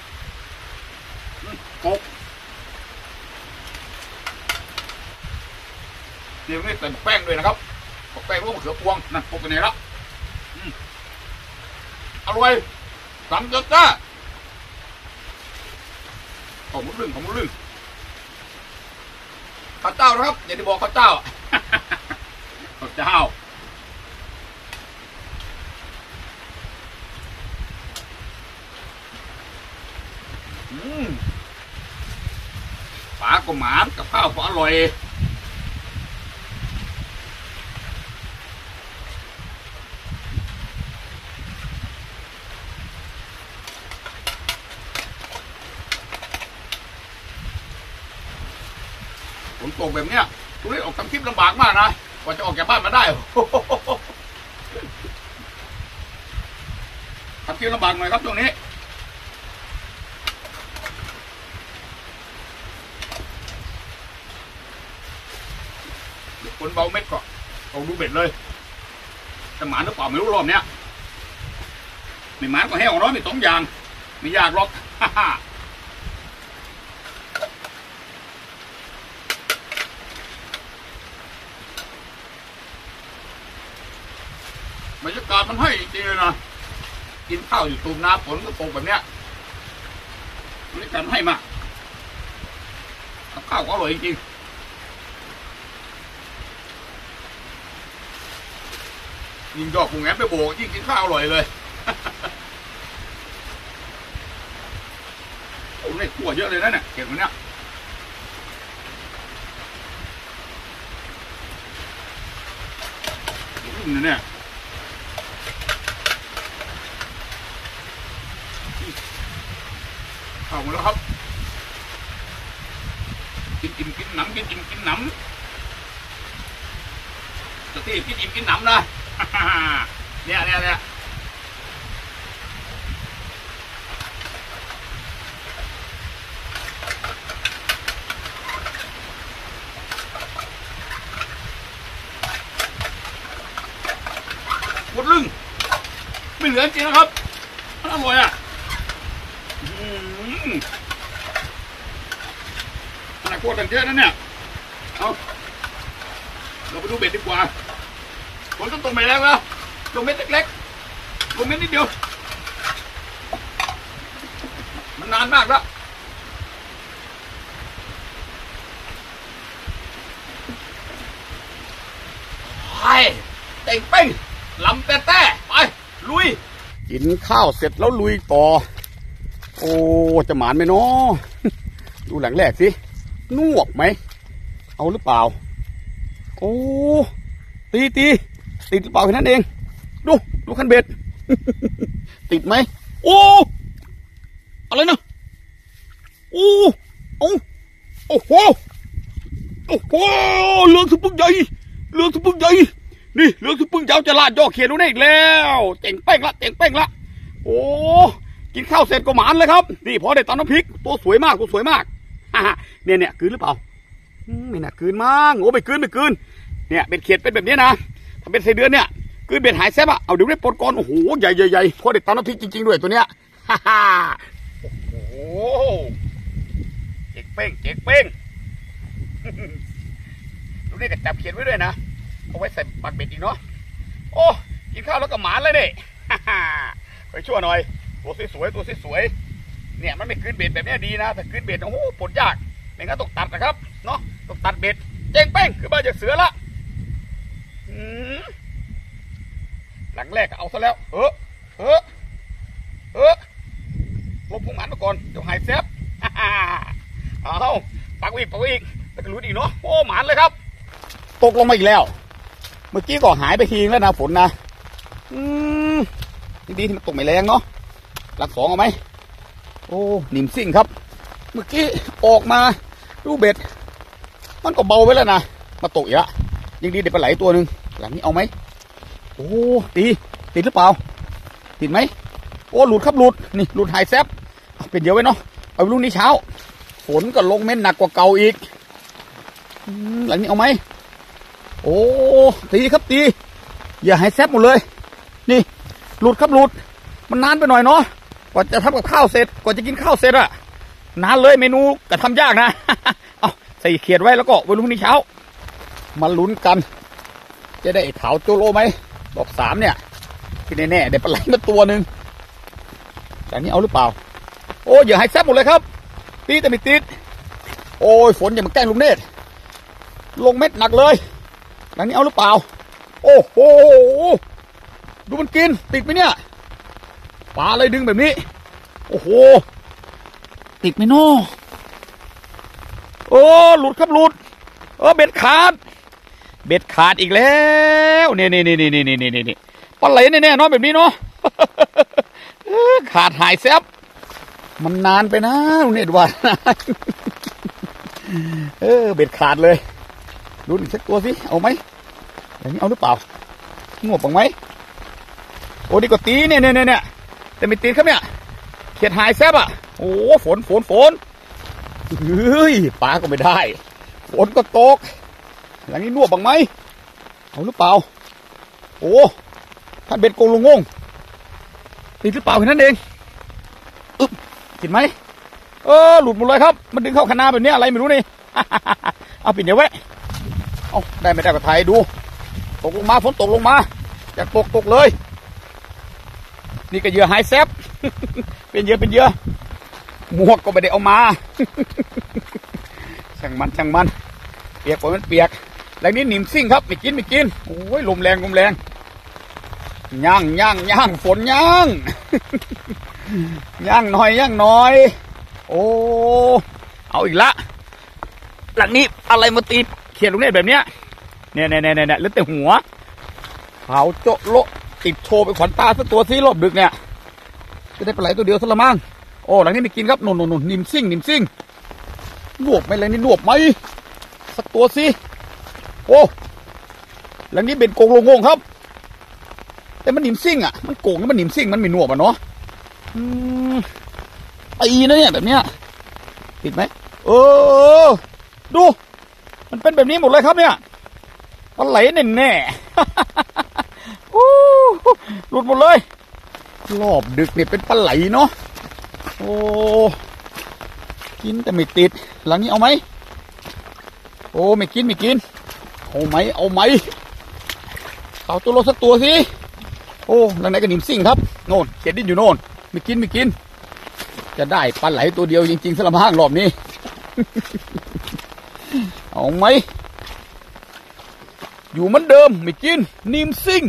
กบเดี๋ยวนี้ใส่แป้งด้วยนะครับแป้งรูปมะเขือพวงนั่นปกกันไหนละอร่อยสามจัดจ้าของมุ้งลึงข้าวเจ้านะครับอย่าได้บอกข้าวเจ้า ข้าวเจ้าปลาก็หมานกับข้าวก็อร่อยฝนตกแบบเนี้ยทุเรศออกทำคลิปลำบากมากนะกว่าจะออกจากบ้านมาได้ ทำคลิปลำบากหน่อยครับช่วงนี้คนเบาเม็ดก็เอาดูเบ็ดเลยจะหมานหรือเปล่าไม่รู้รอบเนี้ยไม่หมานก็แห้วร้อนมี2 อย่างไม่ยากหรอก บรรยากาศมันให้จริงๆเลยนะกินข้าวอยู่ตูมน้ำฝนก็ตกแบบเนี้ยบรรยากาศให้มากข้าวก็อร่อยจริงยิงดอกปูแง้มไปโบกยิ่งกินข้าวอร่อยเลย โอ้ได้ขั่วเยอะเลยนะเนี่ยเก็บมันเนี้ยเนี่ยเข้ามาแล้วครับกินหนำสตีกินหนำนะ เนี่ยหมดลึงไม่เหลือจริงนะครับมันอร่อยอ่ะขนาดโคตรเยอะนั่นเนี่ยเอาเราไปดูเบ็ดดีกว่าฝนต้องตกไปแล้วนะลงเม็ดเล็กๆลงเม็ดนิดเดียวมันนานมากแล้วไปเต่งเป้งลำแต่ไปลุยกินข้าวเสร็จแล้วลุยต่อโอ้จะหมานไหมเนาะ ดูหลังแรกสินวกไหมเอาหรือเปล่าโอ้ตีติดหรือเปล่าแค่นั้นเองดูคันเบ็ด ติดไหมโอ้อะไรนะโอ้โอ้โหเลือกสุดปึ้งใหญ่นี่เลือกสุดปึ้งยาวจะลาดย่อเขียนดูได้อีกแล้วเจ๋งเป้งละโอ้กินข้าวเสร็จก็หมานเลยครับนี่พอได้ตำน้ำพริกตัวสวยมากเนี่ยคืนหรือเปล่าไม่น่าคืนมั้งโอ้ไม่คืนเนี่ยเป็นเขียดเป็นแบบนี้นะทเบ็ดไส้เดือนเนี่ยคือเบ็ดหายแซ่บอะเอาเดี๋ยวได้ปลดก่อนโอ้โหใหญ่ใหญ่ใหญ่พอเด็ดตามน้ำพริกจริงๆด้วยตัวเนี้ยฮ่าฮ่าโอ้โหเจ๊กเป้งเจ๊กเป้งดูนี่ก็จับเขียนไว้ด้วยนะเอาไว้ใส่ปักเบ็ดอีกเนาะโอ้กินข้าวแล้วก็หมานเลยเนี่ยฮ่าฮ่าไปชั่วหน่อยตัวสวยๆตัวสวยๆเนี่ยมันไม่คืนเบ็ดแบบนี้ดีนะแต่คืนเบ็ดโอ้โหปลดยากไม่งั้นต้องตัดนะครับเนาะต้องตัดเบ็ดเจ๊งเป้งคือบ้านจากเสือละหลังแรกเอาซะแล้วลบพุงหมันมาก่อนเดี๋ยวหายแซ่บเอาปักอีกแต่ก็รู้ดีเนาะโอ้หมันเลยครับตกลงมาอีกแล้วเมื่อกี้ก็หายไปทีแล้วนะฝนนะดีที่มันตกไม่แรงเนาะหลักสองเอาไหมโอ้นิ่มซิ่งครับเมื่อกี้ออกมาดูเบ็ดมันก็เบาไว้แล้วนะมาตกอีกละยังดีเด็ดปลาไหลตัวหนึ่งหลังนี้เอาไหมโอ้ติดหรือเปล่าติดไหมโอ้หลุดครับหลุดนี่หลุดหายแซบเป็นเยอะไว้เนาะเอาลูกนี้เช้าฝนก็ลงเม็ดหนักกว่าเก่าอีกหลังนี้เอาไหมโอ้ตีครับตีอย่าหายแซบหมดเลยนี่หลุดครับหลุดมันนานไปหน่อยเนาะกว่าจะทำกับข้าวเสร็จกว่าจะกินข้าวเสร็จอะนานเลยเมนูก็ทำยากนะ เอาใส่เขียดไว้แล้วก็ไว้ลูกนี้เช้ามาลุ้นกันจะได้ขาวโจโลไหมรอบ3เนี่ยที่แน่ๆได้ปลาไหลมาตัวหนึ่งแต่นี้เอาหรือเปล่าโอ้ยอย่าให้แซ่บหมดเลยครับตีแต่ไม่ติดโอ้ยฝนอย่ามาแกล้งลุงเนตรลงเม็ดหนักเลยหลังนี้เอาหรือเปล่าโอ้โหดูมันกินติดไหมเนี่ยปลาเลยดึงแบบนี้โอ้โหติดไหมน้อโอ้หลุดครับหลุดเบ็ดขาดอีกแล้วนี่ปลาไหลแน่ๆเนาะแบบนี้เนาะ ขาดหายแซบมันนานไปนะเนี่ยว่า เบ็ดขาดเลยดูอีกสักตัวสิเอาไหมอย่างนี้เอาหรือเปล่างวบบ้างไหมโอ้ดีกว่าตีเนี่ยแต่ไม่ตีครับเนี่ยเขียดหายแซบอ่ะโอ้ฝนเฮ้ยปลาก็ไม่ได้ฝนก็ตกอย่างนี้นวบบ้างไหมเอาหรือเปล่าโอ้ท่านเบ็ดโกงลงงติดหรือเปล่าแค่นั้นเองติดไหมหลุดหมดเลยครับมันดึงเข้าคณาแบบนี้อะไรไม่รู้นี่ เอาปิดเดี๋ยวไว้เอาได้ไม่ได้ก็ถ่ายดูตกลงมาฝนตกลงมาอยากตกเลยนี่ก็เหยื่อหายแซบ เป็นเหยื่อหมวกก็ไม่ได้เอามา ช่างมันเปียกฝนมันเปียกแล้วนี้หนิมซิ่งครับไม่กินโอ้ยลมแรงย่างฝนย่าง ย่างหน่อยโอ้เอาอีกละหลังนี้อะไรมาตีเขียนลงเนี่ยแบบเนี้ยเนี่ยแล้วแต่หัวขาวโจโลติดโชว์ไปขวัญตาสักตัวซิรอบดึกเนี่ยจะได้ปลาไหลตัวเดียวซะละมั้งโอ้หลังนี้ไม่กินครับนุ่นนิ่มซิ่งนวบไหมอะไรนี่นวบไหมสักตัวสิโอ้หลังนี้เป็นโกงลงงครับแต่มันหนิมซิ่งอ่ะมันโกงแล้วมันหนิมซิ่งมันไม่นวบอ่ะเนาะตีนะเนี่ยแบบเนี้ยติดไหมดูมันเป็นแบบนี้หมดเลยครับเนี่ยปลาไหลแน่หลุดหมดเลยรอบดึกเนี่ยเป็นปลาไหลเนาะโอ้กินแต่ไม่ติดหลังนี้เอาไหมโอ้ไม่กินเอาไหมเอาตัวโลสักตัวสิโอ้หลังไหนก็หนิมซิ่งครับโน่นเขียดดิ้นอยู่โน่นไม่กินจะได้ปลาไหลตัวเดียวจริงๆสลับห้างรอบนี้ เอาไหมอยู่เหมือนเดิมไม่กินนิมซิ่ง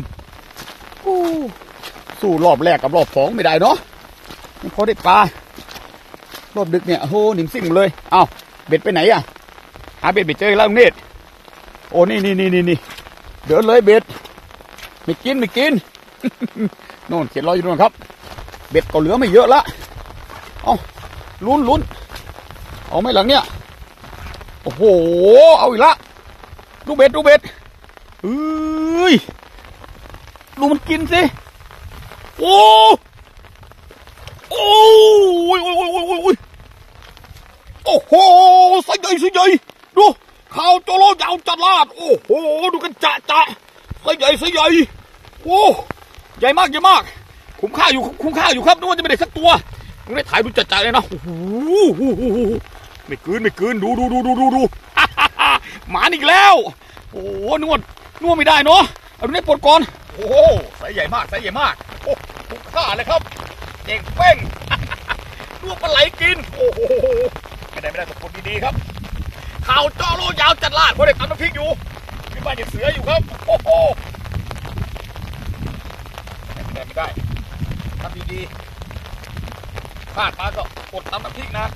สู้รอบแรกกับรอบ2ไม่ได้เนาะยังพอได้ปลารอบดึกเนี่ยโอ้นิมซิ่งเลยเอาเบ็ดไปไหนอะหาเบ็ดไปเจอแล้วลุงเนตรโอ้นี่เดินเลยเบ็ดไม่กิน โน่นเขียนรออยู่โน่นครับเบ็ดก็เหลือไม่เยอะละเอาลุ้นเอาไหมหลังเนี่ยโอ้โหเอาอีกละดูเบ็ดเฮ้ยดูมันกินสิโอ้โหใส่ใหญ่ดูข่าวโจโลยาวจัดลาดโอ้โหดูกันจะใส่ไซส์ใหญ่โอ้ใหญ่มากคุ้มค่าอยู่ครับนึกว่าจะไม่ได้สักตัวมึงได้ถ่ายดูจัดๆเลยนะโอ้โหไม่เกินดูหมาอีกแล้วโอ้โหนวดไม่ได้เนาะเอาดูนี่ปลดก่อนโอ้โหไซส์ใหญ่มากโอ้คุ้มค่าเลยครับเจ๋งเป้งนวดปลาไหลกินโอ้โหไม่ได้ตกคนดีๆครับข่าวจอโลยาวจัดลาดเพราะได้ทำน้ำพริกอยู่มีบ้านเด็กเสืออยู่ครับโอ้โหไม่ได้ทำดีๆพลาดมาก็อดทำน้ำพริกนะ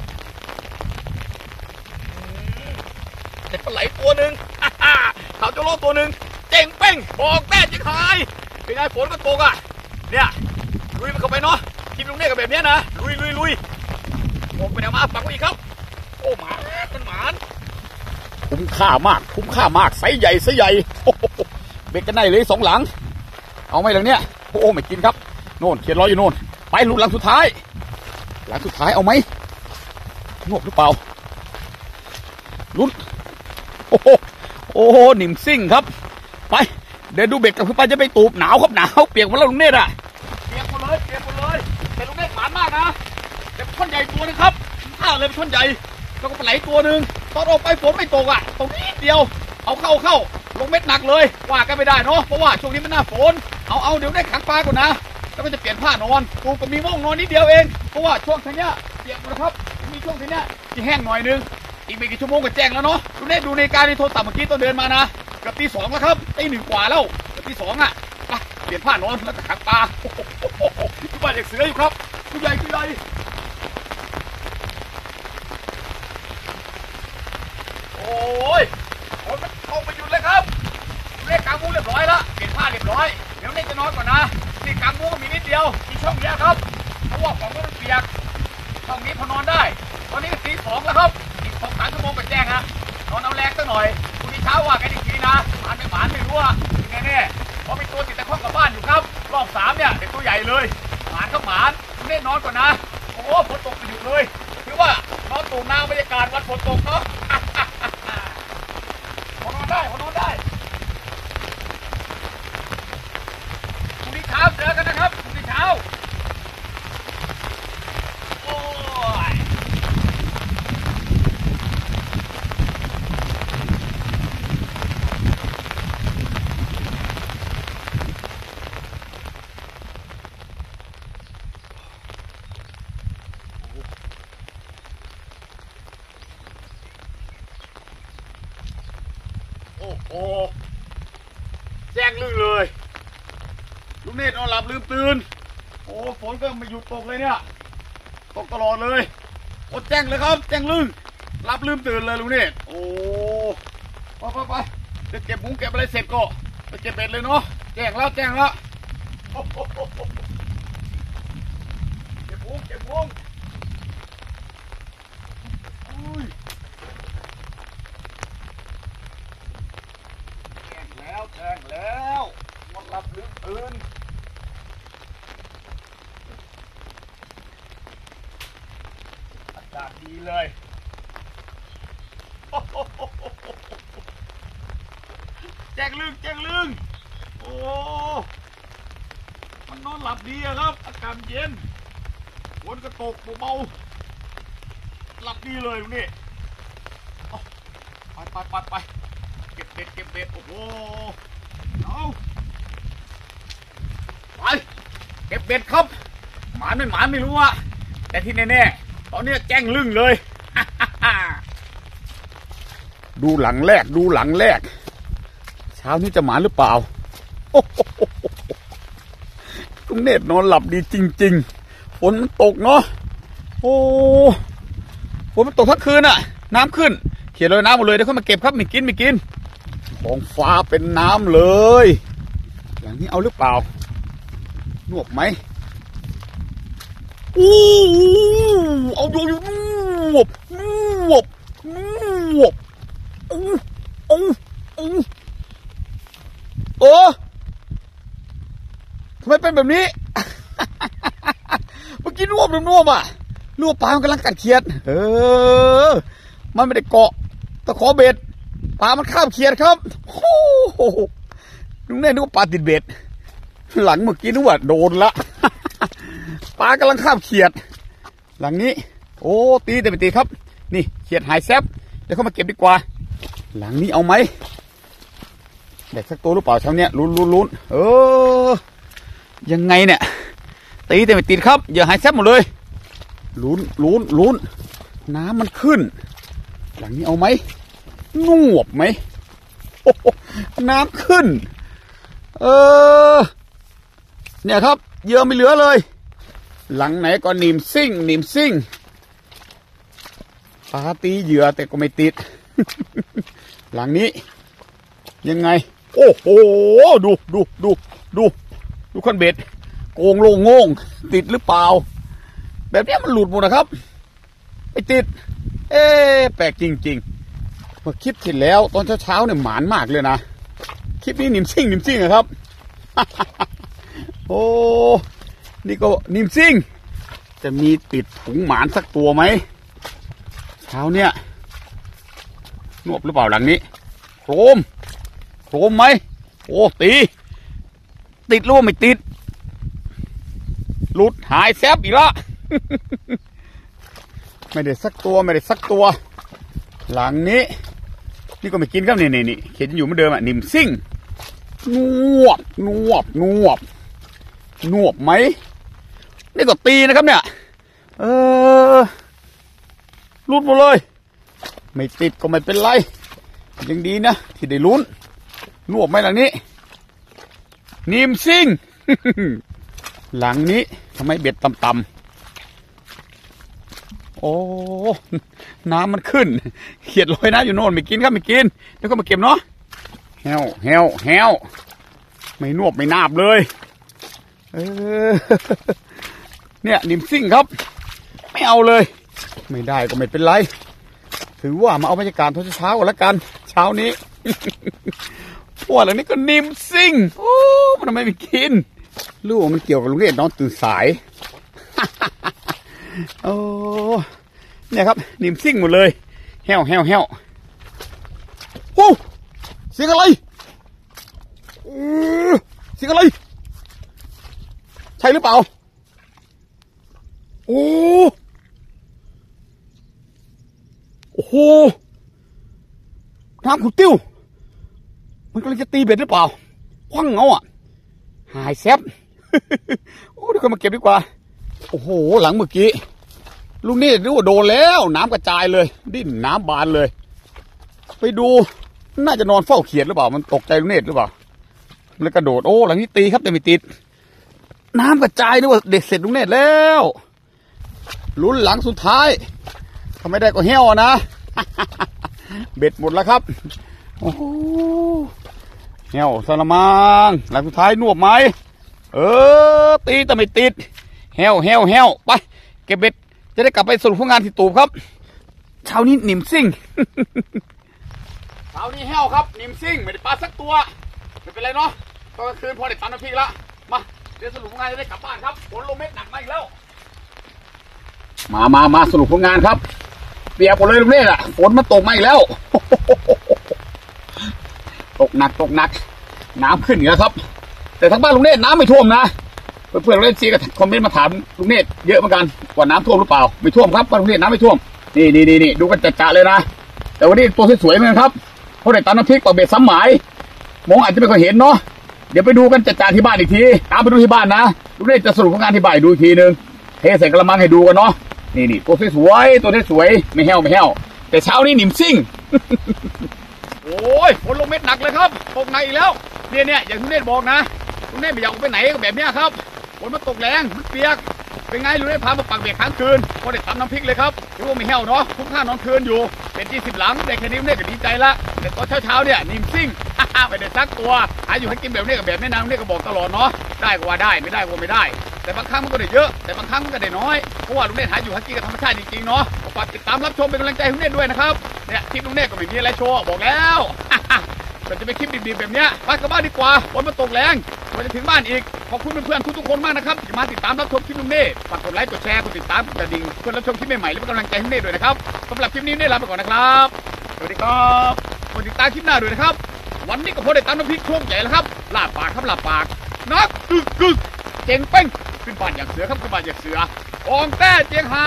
เด็กปลาไหลตัวหนึ่งข่าวจอโลตัวหนึ่งเจ๋งเป้งบอกแม่จะขายเป็นไงฝนก็ตกอ่ะเนี่ยลุยมันเข้าไปเนาะกินลุงเนี่ยกับแบบนี้นะลุยออกไปไหนมาปักไว้อีกครับโอ้หมามันหมานคุ้มค่ามากไซส์ใหญ่เบ็ดกันได้เลย2 หลังเอาไหมหลังเนี้ยโอ้ไม่กินครับโน่นเขียนรออยู่โน่นไปลุ้นหลังสุดท้ายเอาไหมงบหรือเปล่าลุ้นโอ้โหหนิมซิ่งครับไปเดินดูเบ็ดกับคุณป้าจะไปตูบหนาวเปียกหมดแล้วลุงเนตรอ่ะเปียกหมดเลยแต่ลุงเนตรหมานมากนะแต่ท่อนใหญ่ตัวนึงครับข้าวเลยเป็นท่อนใหญ่แล้วก็ปลาไหลตัวหนึ่งตอนออกไปฝนไม่ตกอ่ะตรงนี้เดียวเอาเข้าลงเม็ดหนักเลยว่ากันไม่ได้เนาะเพราะว่าช่วงนี้มันหน้าฝนเอาเดี๋ยวได้ขังปลาก่อนนะแล้วก็จะเปลี่ยนผ้านอนตูก็มีม่วงนอนนิดเดียวเองเพราะว่าช่วงทันเนี้ยเปียกหมดนะครับมีช่วงทันเนี้ยที่แห้งหน่อยนึงอีกไม่กี่ชั่วโมงก็แจ้งแล้วเนาะลุงเนตรดูในการในโทรศัพท์เมื่อกี้ตอนเดินมานะเกือบตี 2แล้วครับตี 1 กว่าแล้วเกือบตี 2อ่ะเปลี่ยนผ้านอนแล้วก็ขังปลาที่บ้านเด็กเสืออยู่ครับผู้ใหญ่โอ้ยฝนมันตกไปหยุดเลยครับเรียกกางมุ้งเรียบร้อยแล้วเปลี่ยนผ้าเรียบร้อยเดี๋ยวนี่จะนอนก่อนนะนี่กางมุ้งมีนิดเดียวมีช่องเดียวครับเพราะว่าของมันเปียกช่องนี้พอนอนได้ตอนนี้ตี 2แล้วครับอีก 2-3 ชั่วโมงก็แจ้งฮะนอนเอาแรงสักหน่อยพรุ่งนี้เช้าว่ากันอีกทีนะหมานไม่รู้ว่ายังไงแน่เพราะมีตัวติดตะข้องกับบ้านอยู่ครับรอบ 3เนี่ยเด็กตัวใหญ่เลยหมานเล่นนอนก่อนนะโอ้โหฝนตกไปหยุดเลยถือว่านอนตูน้ำบรรยากาศวันฝนตกเนาะพอนอนได้พรุ่งนี้เช้าเจอกันนะครับพรุ่งนี้เช้าโอ้ยโอ้แจ้งลึ่งเลยลุงเนตรนอนหลับลืมตื่นโอ้ฝนก็ไม่หยุดตกเลยเนี่ยตกตลอดเลยโอ้แจ้งเลยครับแจ้งลึ่งหลับลืมตื่นเลยลุงเนตรโอ้ไปจะเก็บมุ้งเก็บอะไรเสร็จก็ไปเก็บเบ็ดเลยเนาะแจ้งแล้วเก็บมุ้งอุ้ยแจ้งแล้วมันหลับลืมตื่นอากาศดีเลยแจ้งลึงโอ้มันนอนหลับดีครับอากาศเย็นฝนก็ตกเบาหลับดีเลยนี่ไปเก็บเบ็ดโอ้โหเอาไปเก็บเบ็ดครับหมาไม่รู้อะแต่ที่แน่ๆตอนนี้แจ้งลึ่งเลย ดูหลังแรกเช้านี้จะหมาหรือเปล่าลุงเนตรนอนหลับดีจริงๆฝนมันตกเนาะโอ้ฝนมันตกทั้งคืนอะน้ำขึ้นเขียนเลยน้ำหมดเลยเดี๋ยวเขามาเก็บครับไม่กินท้องฟ้าเป็นน้ำเลยอย่างนี้เอาหรือเปล่านวบไหมเอาอยู่นวบทำไมเป็นแบบนี้ เมื่อกี้นวบอ่ะนวบปลามันกำลังกัดเขียดมันไม่ได้เกาะตะขอเบ็ดปลามันข้ามเขียดครับโอ้โหลุงเนตรนึกว่าปลาติดเบ็ดหลังเมื่อกี้นึกว่าโดนละ ปลากำลังข้ามเขียดหลังนี้โอ้ตีแต่ไม่ตีครับนี่เขียดหายแซบเดี๋ยวเข้ามาเก็บดีกว่าหลังนี้เอาไหมได้สักตัวหรือเปล่าเช้าเนี้ยลุ้นยังไงเนี่ยตีแต่ไม่ติดครับอย่าหายแซบหมดเลยลุ้นน้ำมันขึ้นหลังนี้เอาไหมนวบไหมโอ้น้ำขึ้นเนี่ยครับเหยื่อไม่เหลือเลยหลังไหนก็นิ่มซิ่งปลาตีเหยื่อแต่ก็ไม่ติด หลังนี้ยังไงโอ้โหดูคันเบ็ดโกงโลงโง่งติดหรือเปล่าแบบนี้มันหลุดหมดนะครับไม่ติดแปลกจริงๆเมื่อคลิปที่แล้วตอนเช้าเนี่ยหมานมากเลยนะคลิปนี้นิ่มซิ่งนะครับ โอ้นี่ก็นิ่มซิ่งจะมีติดถุงหมานสักตัวไหมเช้าเนี่ยนวบหรือเปล่าหลังนี้โครมไหมโอ้ติดหรือว่าไม่ติดหลุดหายแซบอีกละ ไม่ได้สักตัวหลังนี้นี่ก็ไม่กินครับนี่เขียนอยู่เหมือนเดิมอ่ะนิ่มซิ่งนวบไหมนี่ก็ตีนะครับเนี่ยรุดหมดเลยไม่ติดก็ไม่เป็นไรยังดีนะที่ได้ลุ้นนวบไหมหลังนี้นิ่มซิ่ง หลังนี้ทำไมเบ็ดต่ำโอ้น้ำมันขึ้นเขียดลอยน้ำอยู่โน่นไม่กินครับไม่กินเดี๋ยวก็มาเก็บเนาะแฮวไม่นวบไม่นาบเลยเนี่ยนิ่มซิ่งครับไม่เอาเลยไม่ได้ก็ไม่เป็นไรถือว่ามาเอาบรรยากาศตอนเช้าก่อนละกันเช้านี้ พวกเหล่านี้ก็นิ่มซิ่งโอ้มันทำไมไม่กินรู้ว่ามันเกี่ยวกับลุงเนตรน้องตื่นสาย โอ้เนี่ยครับนิ่มซิ่งหมดเลยแฮวโอ้เสียงอะไรเสียงอะไรใช่หรือเปล่าโอ้โหน้ำขุ่นติ้วมันกำลังจะตีเบ็ดหรือเปล่าควั้งเอาอ่ะหายแซบ โอ้เดี๋ยวมาเก็บดีกว่าโอ้โหหลังเมื่อกี้ลุงนี่รู้ว่าโดนแล้วน้ำกระจายเลยดิ้นน้ำบานเลยไปดูน่าจะนอนเฝ้าเขียดหรือเปล่ามันตกใจลุงเนตรหรือเปล่าแล้วกระโดดโอ้หลังนี้ตีครับแต่ไม่ติดน้ำกระจายนึกว่าเด็กเสร็จลุงเนตรแล้วลุ้นหลังสุดท้ายทำไม่ได้ก็เหี้ยวนะ เบ็ดหมดแล้วครับโอ้โหเหี้ยวสารมังหลังสุดท้ายนวบไหมตีแต่ไม่ติดเหี้ยวไปเก็บเบ็ดจะได้กลับไปสรุปผลงานที่ตูบครับเช้านี้นิ่มซิ่ง เช้านี้เหี้ยวครับนิ่มซิ่งไม่ได้ปลาสักตัวไม่เป็นไรเนาะตอนกลางคืนพอได้ตามน้ำพริกละมาเดี๋ยวสรุปผลงานจะได้กลับบ้านครับฝนลงเม็ดหนักมาอีกแล้วมาสรุปผลงานครับเปียกหมดเลยลุงเนตรฝนมันตกมาอีกแล้ว ตกหนักน้ำขึ้นอีกแล้วครับแต่ทางบ้านลุงเนตรน้ำไม่ท่วมนะเพื่อนๆเล่นซีก็คอมเมนต์มาถามลุงเนตรเยอะเหมือนกันว่าน้ำท่วมหรือเปล่าไม่ท่วมครับบ้านลุงเนตรน้ำไม่ท่วมนี่ดูกันจัดๆเลยนะแต่วันนี้ตัวสวยๆเหมือนกันครับเพราะได้ตามน้ำพริกปากเบ็ดซ้ำหมายมองอาจจะไม่ค่อยเห็นเนาะเดี๋ยวไปดูกันจัดๆที่บ้านอีกทีตามไปดูที่บ้านนะลุงเนตรจะสรุปผลงานที่บ้านดูอีกทีนึงเทใส่กระมังให้ดูกันเนาะนี่ตัวสวยไม่แห้วแต่เช้านี้หนิมซิ่ง โอ้ยฝนลงเม็ดหนักเลยครับตกหนักอีกแล้วเนี่ยอย่างลุงเนตรบอกนะลุงเนตรไม่อยากไปไหนก็แบบนี้ครับฝนมันตกแรงมันเปียกเป็นไงลุงเนตรพามาปักเบ็ดค้างคืนก็ได้ตำน้ำพริกเลยครับหรือว่าไม่แห้วเนาะคุ้มค่านอนคืนอยู่เป็น20หลังได้แค่นี้ลุงเนตรก็ดีใจละแต่ตอนเช้าเนี่ยหนิมซิ่ง ไม่ได้ซักตัวหาอยู่ให้กินแบบนี้กับแบบแม่นางลุงเนตรก็บอกตลอดเนาะได้ก็ว่าได้ไม่ได้ก็ไม่ได้แต่บางครั้งมันก็ได้เยอะแต่บางครั้งมันก็ได้น้อยเพราะว่าลุงเนตรหาอยู่หากินกับธรรมชาติจริงๆเนาะฝากติดตามรับชมเป็นกำลังใจให้ลุงเนตรด้วยนะครับเนี่ยคลิปลุงเนตรก็ไม่มีอะไรโชว์บอกแล้ว ก็จะไปคลิปดีๆแบบนี้ไปกลับบ้านดีกว่าฝนมันตกแรงกว่าจะถึงบ้านอีกขอบคุณเพื่อนๆทุกๆคนมากนะครับที่มาติดตามรับชมคลิปลุงเนตรฝากกดไลค์กดแชร์กดติดตามกดกระดิ่งเพื่อรับชมคลิปใหม่ๆและเป็นกำลังใจให้ลุงเนตรด้วยนะครับสำหรับคลิปนี้ได้ลาไปก่อนนะครับสวัสดีครับกดติดตามคลิปหน้าด้วยนะครับวันนี้ก็พอได้ตำน้ำพริกโครงใหญ่แล้วครับลาบปากครับลาบปากนักกึกกึกเจ๋งเป้งขึ้นบ้านอย่างเสือครับขึ้นบ้านอย่างเสืออองแต้เจียงไฮ้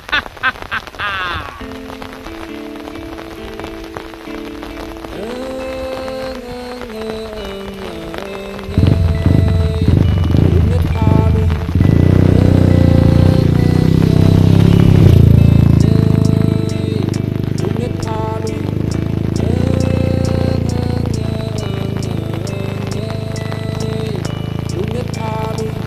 เอิงเอิงเอิงเอิงเอิงลุงเน็ตพาลุยลุงเน็ตพาลุยลุงเน็ตพาลุย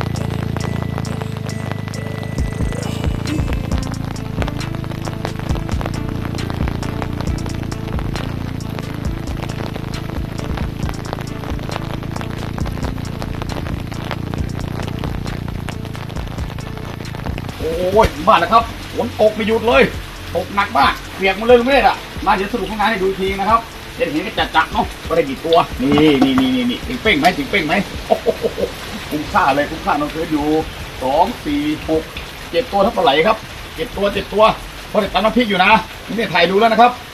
โอ้ยถึงบ้านแล้วครับฝนตกไม่หยุดเลยตกหนักมากเปียกหมาเลยลุงเมธอ่ะมาเดี๋ยวสรุปของงานให้ดูอีกทีนะครับเห็นก็จัดเนาะก็ได้กี่ตัวนี่ถึงเป้งไหมถึงเป้งไหมโอ้โหคุ้มค่าเลยคุ้มค่าน้องเสืออยู่2 4 6 7ตัวเท่าไหร่ครับ7 ตัวพอได้ตำน้ำพริกอยู่นะนี่ถ่ายดูแล้วนะครับ